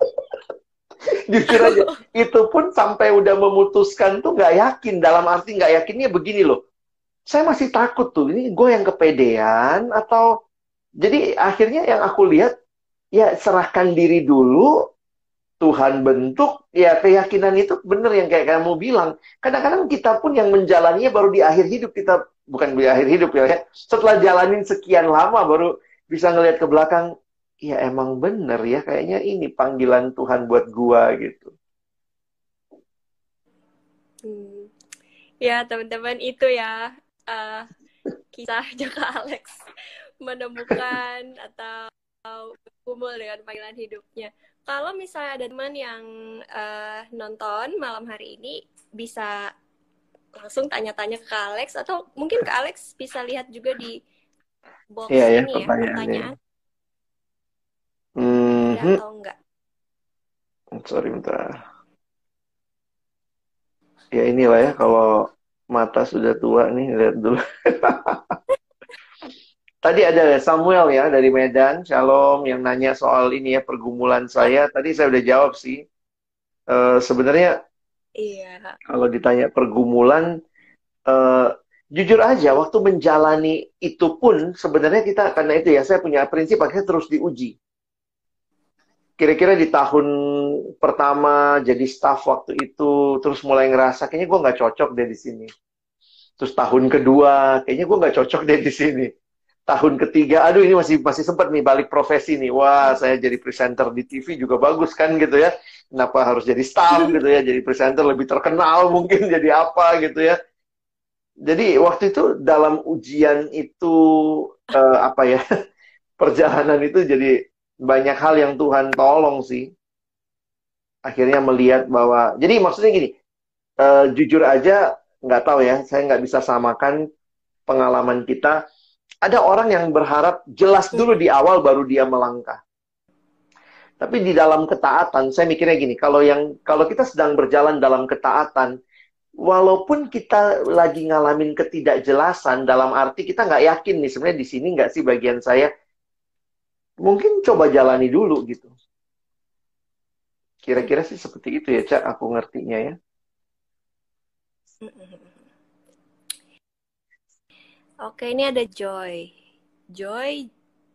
Jujur aja, itu pun sampai udah memutuskan tuh nggak yakin. Dalam arti nggak yakinnya begini loh. Saya masih takut tuh, ini gue yang kepedean atau... Jadi akhirnya yang aku lihat, ya serahkan diri dulu, Tuhan bentuk, ya keyakinan itu benar yang kayak kamu bilang. Kadang-kadang kita pun yang menjalaninya baru di akhir hidup kita, bukan di akhir hidup ya, setelah jalanin sekian lama baru bisa ngelihat ke belakang, ya emang bener ya, kayaknya ini panggilan Tuhan buat gua gitu. Ya teman-teman, itu ya kisah Jaka Alex menemukan atau bergumul dengan panggilan hidupnya. Kalau misalnya ada teman yang nonton malam hari ini, bisa langsung tanya-tanya ke Alex, atau mungkin ke Alex bisa lihat juga di box ini ya, pertanyaan. Ada atau enggak? Sorry, bentar. Ya inilah ya, kalau mata sudah tua nih, lihat dulu. Tadi ada Samuel ya dari Medan, Shalom, yang nanya soal ini ya, pergumulan saya. Tadi saya udah jawab sih. Sebenarnya Iya. kalau ditanya pergumulan, eh, jujur aja, waktu menjalani itu pun sebenarnya kita, karena itu ya, saya punya prinsip akhirnya terus diuji. Kira-kira di tahun pertama jadi staff waktu itu, terus mulai ngerasa kayaknya gue nggak cocok deh di sini. Terus tahun kedua, kayaknya gue nggak cocok deh di sini. Tahun ketiga, aduh ini masih sempat nih balik profesi nih. Wah, saya jadi presenter di TV juga bagus kan gitu ya. Kenapa harus jadi staff gitu ya? Jadi presenter lebih terkenal mungkin jadi apa gitu ya. Jadi waktu itu dalam ujian itu apa ya? Perjalanan itu jadi banyak hal yang Tuhan tolong sih. Akhirnya melihat bahwa, jadi maksudnya gini, jujur aja nggak tahu ya, saya nggak bisa samakan pengalaman kita. Ada orang yang berharap jelas dulu di awal baru dia melangkah. Tapi di dalam ketaatan, saya mikirnya gini, kalau kita sedang berjalan dalam ketaatan, walaupun kita lagi ngalamin ketidakjelasan, dalam arti kita nggak yakin nih, sebenarnya di sini nggak sih bagian saya, mungkin coba jalani dulu gitu. Kira-kira sih seperti itu ya, Cak, aku ngertinya ya. Oke, ini ada Joy. Joy.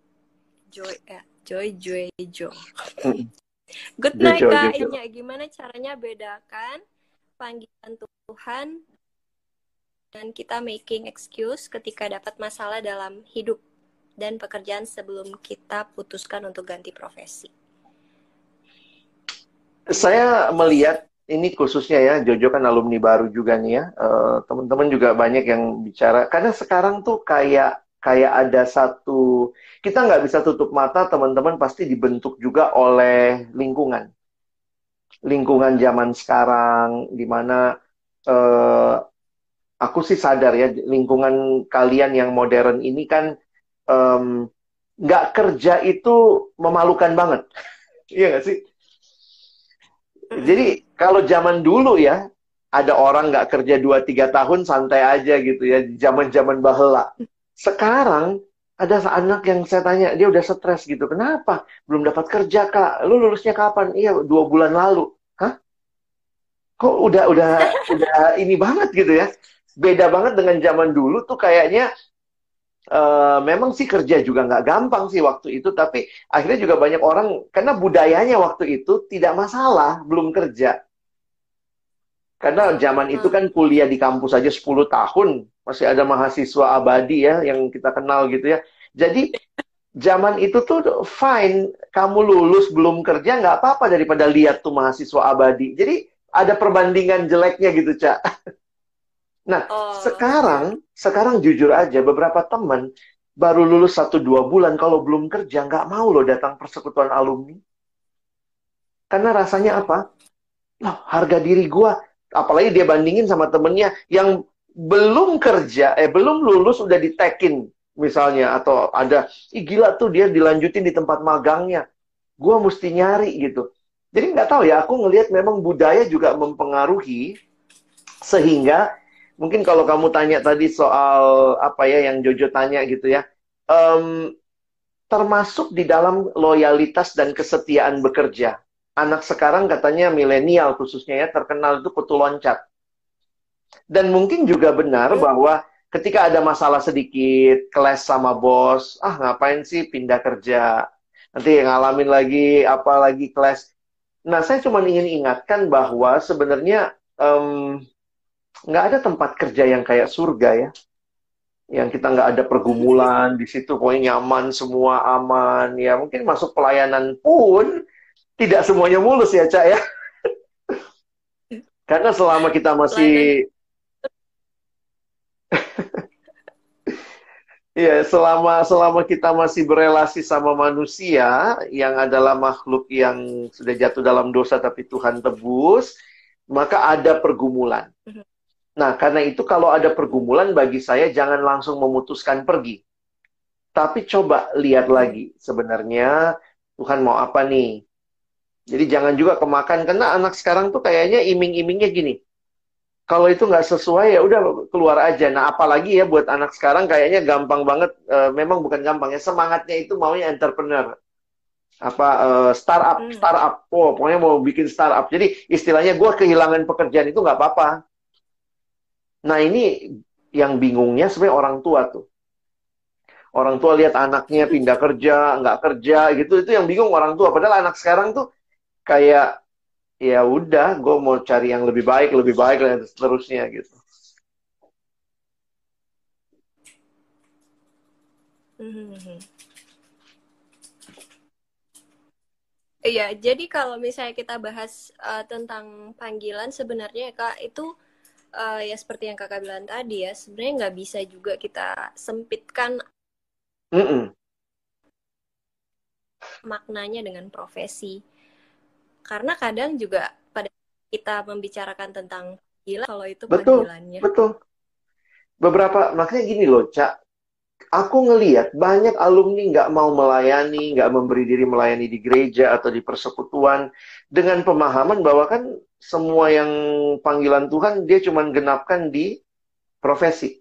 Good night, Kak. Inya, gimana caranya bedakan panggilan Tuhan dan kita making excuse ketika dapat masalah dalam hidup dan pekerjaan sebelum kita putuskan untuk ganti profesi? Saya melihat ini khususnya ya, Jojo kan alumni baru juga nih ya. Teman-teman juga banyak yang bicara. Karena sekarang tuh kayak ada satu, kita nggak bisa tutup mata, teman-teman pasti dibentuk juga oleh lingkungan. Lingkungan zaman sekarang, di mana aku sih sadar ya, lingkungan kalian yang modern ini kan nggak kerja itu memalukan banget. Iya nggak sih? Jadi kalau zaman dulu ya, ada orang nggak kerja 2-3 tahun santai aja gitu ya, zaman-zaman bahela. Sekarang ada anak yang saya tanya, dia udah stres gitu. Kenapa? Belum dapat kerja, Kak. Lu lulusnya kapan? Iya, 2 bulan lalu. Hah? Kok udah ini banget gitu ya? Beda banget dengan zaman dulu tuh kayaknya memang sih kerja juga nggak gampang sih waktu itu, tapi akhirnya juga banyak orang, karena budayanya waktu itu tidak masalah, belum kerja. Karena zaman itu kan kuliah di kampus aja 10 tahun, masih ada mahasiswa abadi ya, yang kita kenal gitu ya. Jadi, zaman itu tuh fine, kamu lulus belum kerja, nggak apa-apa daripada lihat tuh mahasiswa abadi. Jadi, ada perbandingan jeleknya gitu, Cak. Nah, sekarang jujur aja, beberapa teman baru lulus 1-2 bulan, kalau belum kerja, nggak mau loh datang persekutuan alumni. Karena rasanya apa? Loh, harga diri gua, apalagi dia bandingin sama temennya yang belum kerja, belum lulus udah ditekin misalnya, atau ada, gila tuh dia dilanjutin di tempat magangnya. Gua mesti nyari gitu. Jadi nggak tahu ya, aku ngelihat memang budaya juga mempengaruhi, sehingga mungkin kalau kamu tanya tadi soal apa ya yang Jojo tanya gitu ya, termasuk di dalam loyalitas dan kesetiaan bekerja. Anak sekarang katanya milenial khususnya ya, terkenal itu kutu loncat. Dan mungkin juga benar bahwa ketika ada masalah sedikit, clash sama bos, ngapain sih pindah kerja, nanti ngalamin lagi, apalagi clash. Nah, saya cuma ingin ingatkan bahwa sebenarnya nggak ada tempat kerja yang kayak surga ya, yang kita nggak ada pergumulan di situ, pokoknya nyaman semua, aman ya. Mungkin masuk pelayanan pun tidak semuanya mulus ya, Cak ya. Karena selama kita masih ya, selama kita masih berelasi sama manusia yang adalah makhluk yang sudah jatuh dalam dosa tapi Tuhan tebus, maka ada pergumulan. Nah, karena itu kalau ada pergumulan, bagi saya jangan langsung memutuskan pergi. Tapi coba lihat lagi, sebenarnya Tuhan mau apa nih? Jadi jangan juga kemakan, karena anak sekarang tuh kayaknya iming-imingnya gini. Kalau itu nggak sesuai ya udah keluar aja. Nah, apalagi ya buat anak sekarang kayaknya gampang banget. Memang bukan gampang ya, semangatnya itu maunya entrepreneur. Apa startup. Oh, pokoknya mau bikin startup. Jadi istilahnya gue kehilangan pekerjaan itu nggak apa-apa. Nah, ini yang bingungnya sebenarnya orang tua tuh. Orang tua lihat anaknya pindah kerja, nggak kerja gitu, itu yang bingung orang tua. Padahal anak sekarang tuh kayak ya udah, gue mau cari yang lebih baik dan seterusnya gitu. Iya, jadi kalau misalnya kita bahas tentang panggilan sebenarnya Kak, itu ya seperti yang Kakak bilang tadi ya, sebenarnya nggak bisa juga kita sempitkan maknanya dengan profesi. Karena kadang juga pada kita membicarakan tentang panggilan, kalau itu Betul, panggilannya. betul. Makanya gini loh, Cak. Aku ngeliat banyak alumni nggak mau melayani, nggak memberi diri melayani di gereja atau di persekutuan dengan pemahaman bahwa kan semua yang panggilan Tuhan dia cuma genapkan di profesi.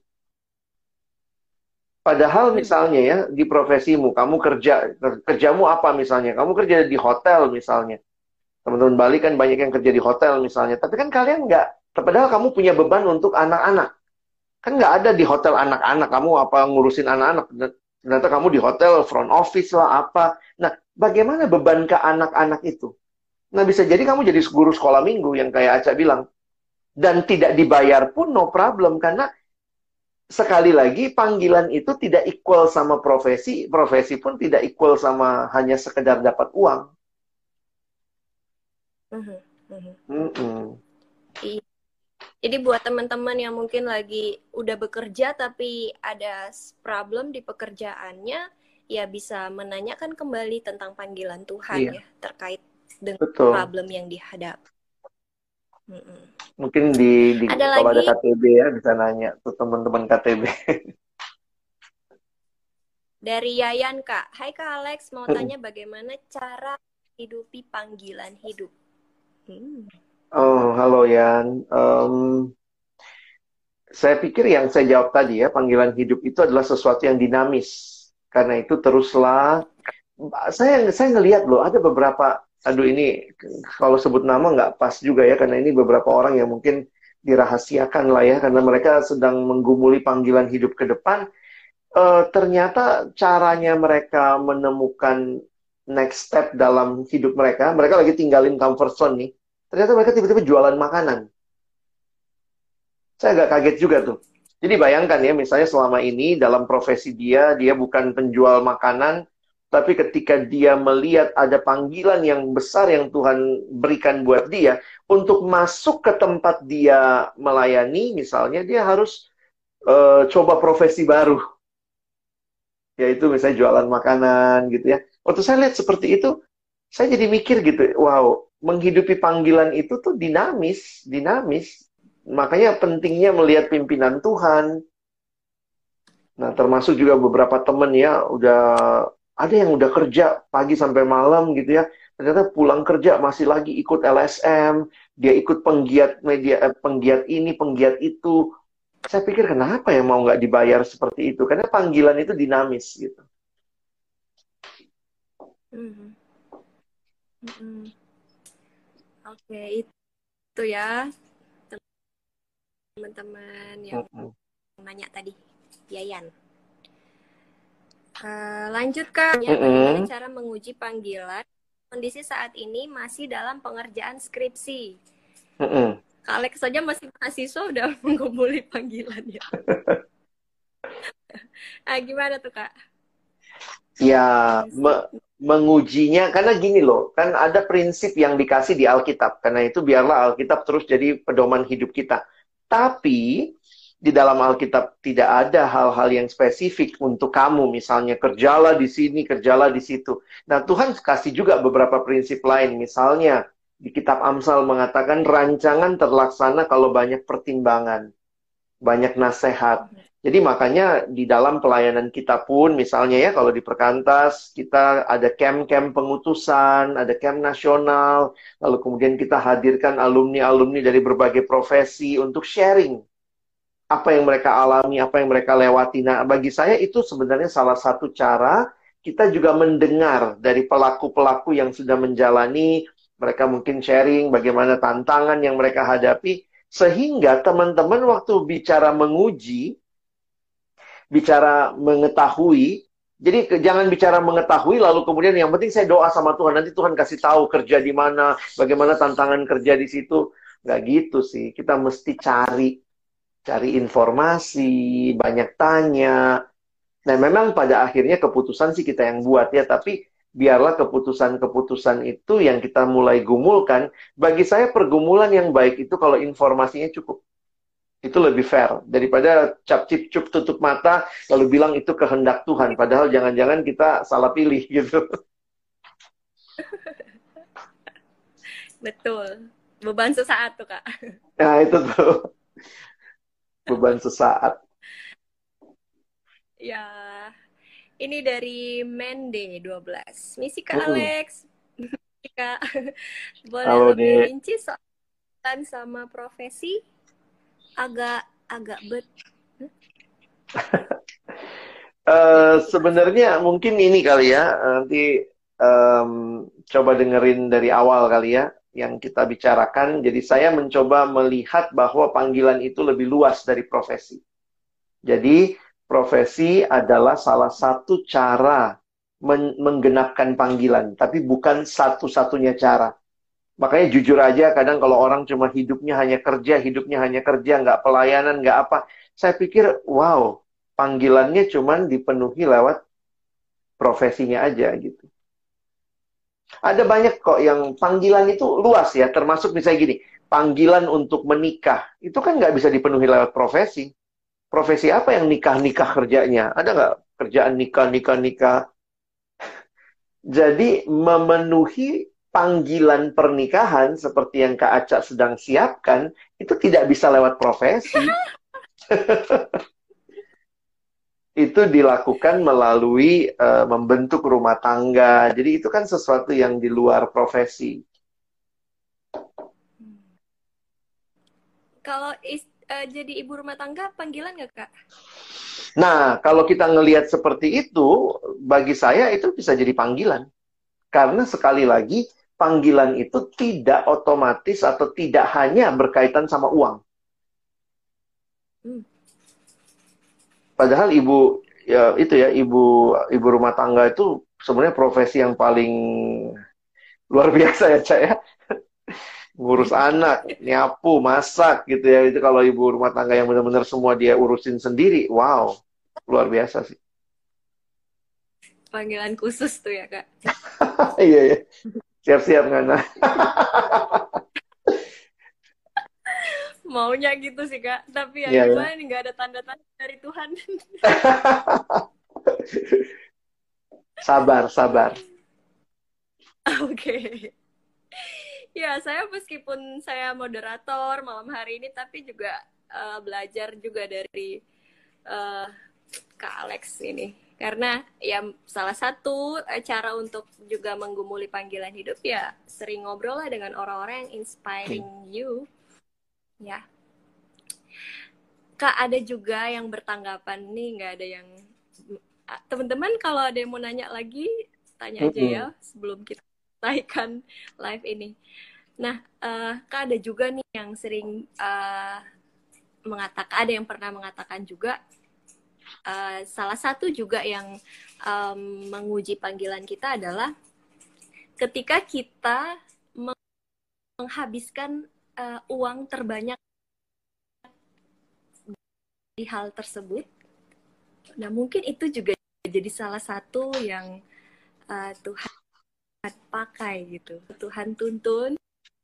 Padahal misalnya ya di profesimu, kamu kerjamu apa misalnya? Kamu kerja di hotel misalnya. Teman-teman Bali kan banyak yang kerja di hotel misalnya. Tapi kan kalian nggak, padahal kamu punya beban untuk anak-anak. Kan nggak ada di hotel anak-anak, kamu apa ngurusin anak-anak. Ternyata kamu di hotel, front office lah, apa. Nah, bagaimana beban ke anak-anak itu? Nah, bisa jadi kamu jadi guru sekolah minggu, yang kayak Aca bilang. Dan tidak dibayar pun no problem, karena sekali lagi panggilan itu tidak equal sama profesi, profesi pun tidak equal sama hanya sekedar dapat uang. Iya. Jadi buat teman-teman yang mungkin lagi udah bekerja tapi ada problem di pekerjaannya, ya bisa menanyakan kembali tentang panggilan Tuhan ya terkait dengan problem yang dihadapi. Mungkin kalau ada KTB ya bisa nanya tuh teman-teman KTB. Dari Yayan Kak, hai Kak Alex, mau tanya bagaimana cara hidupi panggilan hidup? Oh, halo Yan. Saya pikir yang saya jawab tadi ya, panggilan hidup itu adalah sesuatu yang dinamis. Karena itu teruslah, saya ngelihat loh, ada beberapa, aduh ini kalau sebut nama nggak pas juga ya, karena ini beberapa orang yang mungkin dirahasiakan lah ya, karena mereka sedang menggumuli panggilan hidup ke depan. Ternyata caranya mereka menemukan next step dalam hidup mereka lagi tinggalin comfort zone nih. Ternyata mereka tiba-tiba jualan makanan. Saya agak kaget juga tuh. Jadi bayangkan ya, misalnya selama ini dalam profesi dia bukan penjual makanan, tapi ketika dia melihat ada panggilan yang besar yang Tuhan berikan buat dia, untuk masuk ke tempat dia melayani, misalnya dia harus coba profesi baru. Yaitu misalnya jualan makanan gitu ya. Waktu saya lihat seperti itu, saya jadi mikir gitu, wow, menghidupi panggilan itu tuh dinamis. Makanya pentingnya melihat pimpinan Tuhan. Nah, termasuk juga beberapa temen ya, ada yang udah kerja pagi sampai malam gitu ya. Ternyata pulang kerja masih lagi ikut LSM, dia ikut penggiat media, penggiat ini, penggiat itu. Saya pikir kenapa ya mau nggak dibayar seperti itu? Karena panggilan itu dinamis gitu. Oke, itu ya teman-teman yang nanya tadi, Yayan. Lanjut Kak, bagaimana cara menguji panggilan kondisi saat ini masih dalam pengerjaan skripsi? Kak Alex saja masih mahasiswa udah menggumuli panggilan ya. Gimana tuh Kak? Ya, mengujinya, karena gini loh, kan ada prinsip yang dikasih di Alkitab. Karena itu biarlah Alkitab terus jadi pedoman hidup kita. Tapi di dalam Alkitab tidak ada hal-hal yang spesifik untuk kamu, misalnya kerjalah di sini, kerjalah di situ. Nah, Tuhan kasih juga beberapa prinsip lain, misalnya di kitab Amsal mengatakan rancangan terlaksana kalau banyak pertimbangan, banyak nasihat. Jadi makanya di dalam pelayanan kita pun, misalnya ya kalau di Perkantas, kita ada camp-camp pengutusan, ada camp nasional, lalu kemudian kita hadirkan alumni-alumni dari berbagai profesi untuk sharing apa yang mereka alami, apa yang mereka lewati. Nah, bagi saya itu sebenarnya salah satu cara kita juga mendengar dari pelaku-pelaku yang sudah menjalani, mereka mungkin sharing bagaimana tantangan yang mereka hadapi, sehingga teman-teman waktu bicara menguji, bicara mengetahui, jadi jangan bicara mengetahui lalu kemudian yang penting saya doa sama Tuhan, nanti Tuhan kasih tahu kerja di mana, bagaimana tantangan kerja di situ. Nggak gitu sih, kita mesti cari informasi, banyak tanya. Nah, memang pada akhirnya keputusan sih kita yang buat ya, tapi biarlah keputusan-keputusan itu yang kita mulai gumulkan. Bagi saya pergumulan yang baik itu kalau informasinya cukup. Itu lebih fair daripada cap cip cup tutup mata lalu bilang itu kehendak Tuhan, padahal jangan-jangan kita salah pilih gitu. Betul. Beban sesaat tuh, Kak. Nah, itu tuh beban sesaat. Ya, ini dari Mende 12. Misi Kak Mm-mm. Alex. Kak, boleh Halo, lebih Dek. rinci soal sama profesi? Agak Sebenarnya mungkin ini kali ya, nanti em, coba dengerin dari awal kali ya, yang kita bicarakan. Jadi saya mencoba melihat bahwa panggilan itu lebih luas dari profesi. Jadi profesi adalah salah satu cara menggenapkan panggilan, tapi bukan satu-satunya cara. Makanya jujur aja, kadang kalau orang cuma hidupnya hanya kerja, nggak pelayanan, nggak apa. Saya pikir, wow, panggilannya cuma dipenuhi lewat profesinya aja gitu. Ada banyak kok yang panggilan itu luas ya, termasuk misalnya gini, panggilan untuk menikah, itu kan nggak bisa dipenuhi lewat profesi. Profesi apa yang nikah-nikah kerjanya? Ada nggak kerjaan nikah-nikah-nikah? Jadi memenuhi panggilan pernikahan seperti yang Kak Aca sedang siapkan, itu tidak bisa lewat profesi. Itu dilakukan melalui membentuk rumah tangga. Jadi itu kan sesuatu yang di luar profesi. Kalau jadi ibu rumah tangga panggilan nggak, Kak? Nah, kalau kita ngelihat seperti itu, bagi saya itu bisa jadi panggilan. Karena sekali lagi, panggilan itu tidak otomatis atau tidak hanya berkaitan sama uang. Hmm. Padahal ibu rumah tangga itu sebenarnya profesi yang paling luar biasa ya, Cak ya. Ngurus anak, nyapu, masak gitu ya. Itu kalau ibu rumah tangga yang benar-benar semua dia urusin sendiri, wow, luar biasa sih. Panggilan khusus tuh ya, Kak. Iya ya, siap-siap Ngana. Maunya gitu sih, Kak. Tapi ya Iya ya. gimana nih, nggak ada tanda-tanda dari Tuhan. Sabar, sabar. Oke. Ya, saya meskipun saya moderator malam hari ini, tapi juga belajar juga dari eh, Kak Alex ini. Karena ya salah satu cara untuk juga menggumuli panggilan hidup ya sering ngobrol lah dengan orang-orang yang inspiring you. Ya. Kak, ada juga yang bertanggapan nih, nggak ada yang... Teman-teman kalau ada yang mau nanya lagi, tanya aja ya sebelum kita selesaikan live ini. Nah, Kak, ada juga nih yang sering mengatakan, ada yang pernah mengatakan juga, salah satu juga yang menguji panggilan kita adalah ketika kita menghabiskan uang terbanyak di hal tersebut. Nah, mungkin itu juga jadi salah satu yang Tuhan pakai gitu. Tuhan tuntun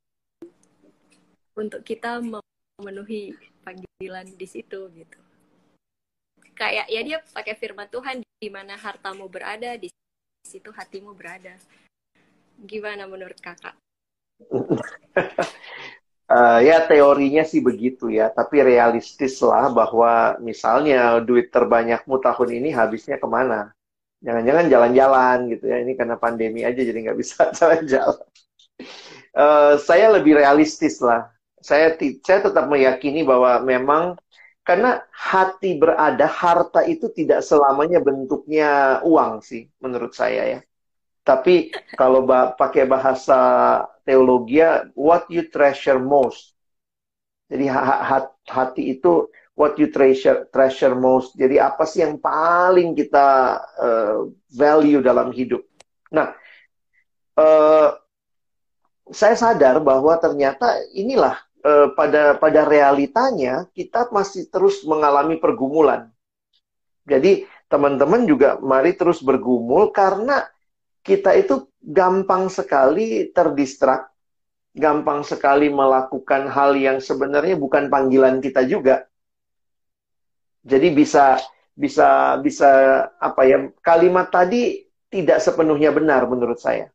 untuk kita memenuhi panggilan di situ gitu. Kayak ya dia pakai firman Tuhan, di mana hartamu berada, di situ hatimu berada. Gimana menurut Kakak? Ya teorinya sih begitu ya, tapi realistis lah bahwa misalnya duit terbanyakmu tahun ini habisnya kemana? Jangan-jangan jalan-jalan gitu ya. Ini karena pandemi aja jadi nggak bisa jalan-jalan. Saya lebih realistis lah. Saya tetap meyakini bahwa memang karena hati berada, harta itu tidak selamanya bentuknya uang sih, menurut saya ya. Tapi kalau pakai bahasa teologi, what you treasure most. Jadi hati itu what you treasure most. Jadi apa sih yang paling kita value dalam hidup. Nah, uh, saya sadar bahwa ternyata inilah pada realitanya kita masih terus mengalami pergumulan. Jadi teman-teman juga mari terus bergumul karena kita itu gampang sekali terdistrak, gampang sekali melakukan hal yang sebenarnya bukan panggilan kita juga. Jadi bisa apa ya, kalimat tadi tidak sepenuhnya benar menurut saya.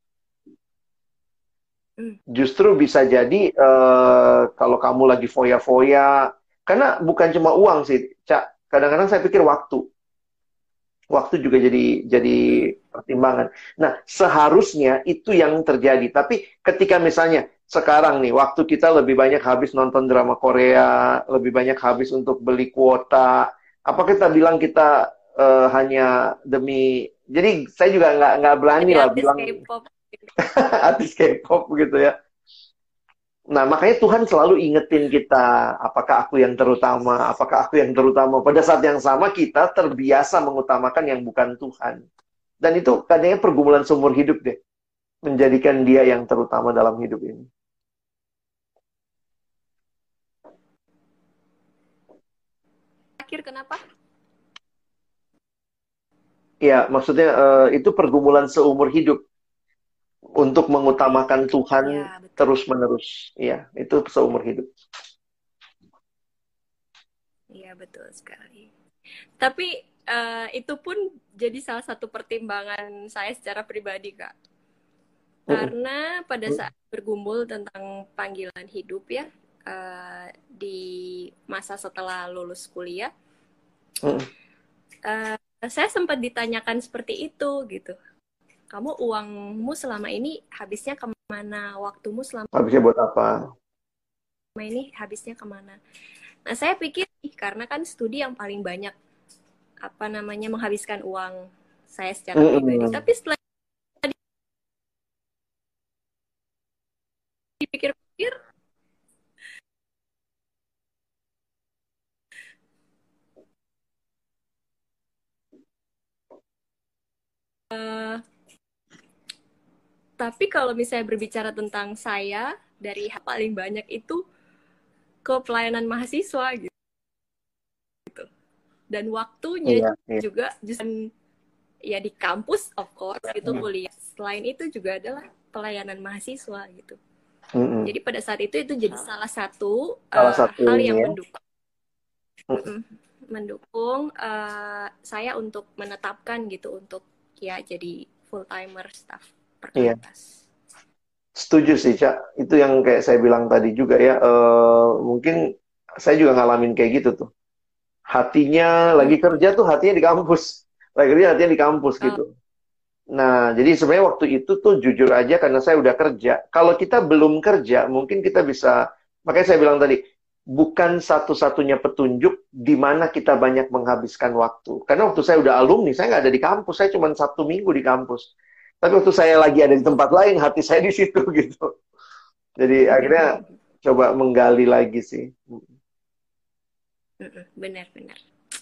Justru bisa jadi kalau kamu lagi foya-foya, karena bukan cuma uang sih, Cak. Kadang-kadang saya pikir waktu. Waktu juga jadi pertimbangan. Nah, seharusnya itu yang terjadi. Tapi ketika misalnya sekarang nih, waktu kita lebih banyak habis nonton drama Korea, lebih banyak habis untuk beli kuota. Apa kita bilang kita hanya demi... Jadi saya juga nggak berani lah bilang artis K-pop gitu ya. Nah, makanya Tuhan selalu ingetin kita, apakah aku yang terutama, apakah aku yang terutama. Pada saat yang sama kita terbiasa mengutamakan yang bukan Tuhan. Dan itu kadangnya pergumulan seumur hidup deh. Menjadikan dia yang terutama dalam hidup ini. Akhir kenapa? Ya, maksudnya itu pergumulan seumur hidup. Untuk mengutamakan Tuhan ya, terus-menerus. Iya, itu seumur hidup. Iya, betul sekali. Tapi itu pun jadi salah satu pertimbangan saya secara pribadi, Kak. Karena pada saat bergumul tentang panggilan hidup ya, di masa setelah lulus kuliah, saya sempat ditanyakan seperti itu gitu. Kamu uangmu selama ini habisnya kemana? Waktumu selama habisnya buat apa? Ini habisnya kemana? Nah, saya pikir karena kan studi yang paling banyak menghabiskan uang saya secara pribadi. Tapi setelah dipikir-pikir, tapi kalau misalnya berbicara tentang saya, dari paling banyak itu ke pelayanan mahasiswa gitu. Dan waktunya juga justru ya di kampus of course itu kuliah. Selain itu juga adalah pelayanan mahasiswa gitu. Jadi pada saat itu jadi salah satu hal yang mendukung saya untuk menetapkan gitu untuk ya jadi full timer staff perkantas. Setuju sih, Cak. Itu yang kayak saya bilang tadi juga ya. Mungkin saya juga ngalamin kayak gitu tuh. Hatinya lagi kerja tuh hatinya di kampus. Lagi kerja hatinya di kampus gitu. Nah, jadi sebenarnya waktu itu tuh jujur aja karena saya udah kerja. Kalau kita belum kerja, mungkin kita bisa... Makanya saya bilang tadi, bukan satu-satunya petunjuk di mana kita banyak menghabiskan waktu. Karena waktu saya udah alumni, saya nggak ada di kampus. Saya cuma 1 minggu di kampus. Tapi waktu saya lagi ada di tempat lain, hati saya di situ gitu. Jadi akhirnya coba menggali lagi sih. Benar-benar.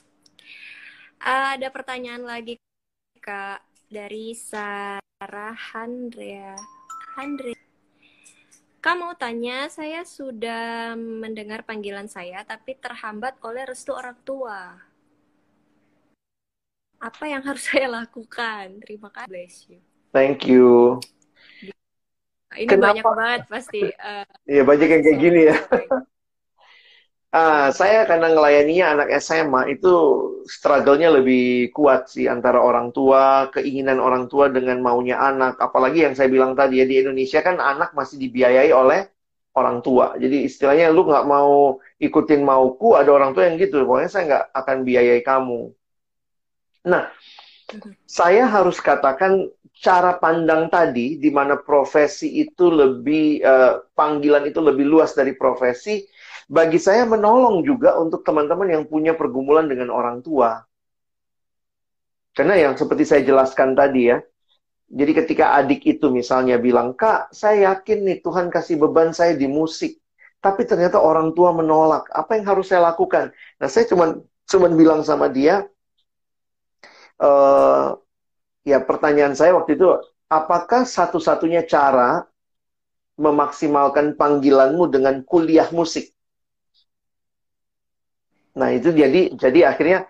Ada pertanyaan lagi, Kak, dari Sarah Handrea. Kak mau tanya, saya sudah mendengar panggilan saya, tapi terhambat oleh restu orang tua. Apa yang harus saya lakukan? Terima kasih. Bless you. Thank you. Ini banyak banget pasti. Iya, banyak yang kayak gini ya. Saya karena ngelayaninya anak SMA itu struggle-nya lebih kuat sih antara orang tua, keinginan orang tua dengan maunya anak. Apalagi yang saya bilang tadi ya, di Indonesia kan anak masih dibiayai oleh orang tua. Jadi istilahnya lu nggak mau ikutin mauku, ada orang tua yang gitu. Pokoknya saya nggak akan biayai kamu. Nah, saya harus katakan cara pandang tadi, di mana profesi itu lebih, panggilan itu lebih luas dari profesi, bagi saya menolong juga untuk teman-teman yang punya pergumulan dengan orang tua. Karena yang seperti saya jelaskan tadi ya, jadi ketika adik itu misalnya bilang, Kak, saya yakin nih Tuhan kasih beban saya di musik. Tapi ternyata orang tua menolak. Apa yang harus saya lakukan? Nah, saya cuman bilang sama dia, ya pertanyaan saya waktu itu, apakah satu-satunya cara memaksimalkan panggilanmu dengan kuliah musik? Nah, itu jadi akhirnya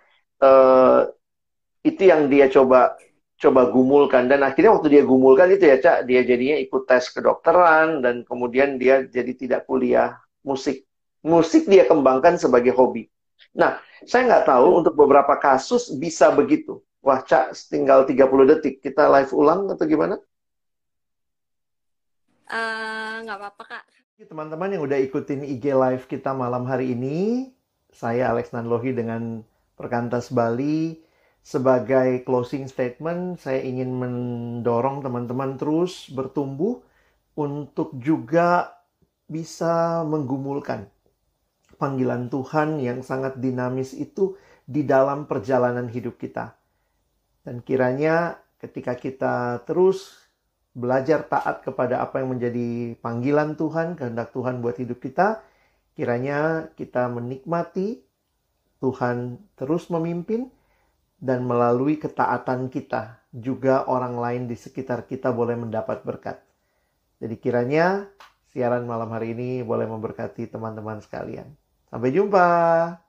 itu yang dia coba gumulkan, dan akhirnya waktu dia gumulkan itu ya Cak, dia jadinya ikut tes kedokteran dan kemudian dia jadi tidak kuliah musik. Musik dia kembangkan sebagai hobi. Nah, saya nggak tahu untuk beberapa kasus bisa begitu. Wah Cak, tinggal 30 detik. Kita live ulang atau gimana? Nggak apa-apa Kak. Teman-teman yang udah ikutin IG live kita malam hari ini, saya Alex Nanlohi dengan Perkantas Bali. Sebagai closing statement, saya ingin mendorong teman-teman terus bertumbuh untuk juga bisa menggumulkan panggilan Tuhan yang sangat dinamis itu di dalam perjalanan hidup kita. Dan kiranya ketika kita terus belajar taat kepada apa yang menjadi panggilan Tuhan, kehendak Tuhan buat hidup kita, kiranya kita menikmati Tuhan terus memimpin, dan melalui ketaatan kita juga orang lain di sekitar kita boleh mendapat berkat. Jadi kiranya siaran malam hari ini boleh memberkati teman-teman sekalian. Sampai jumpa.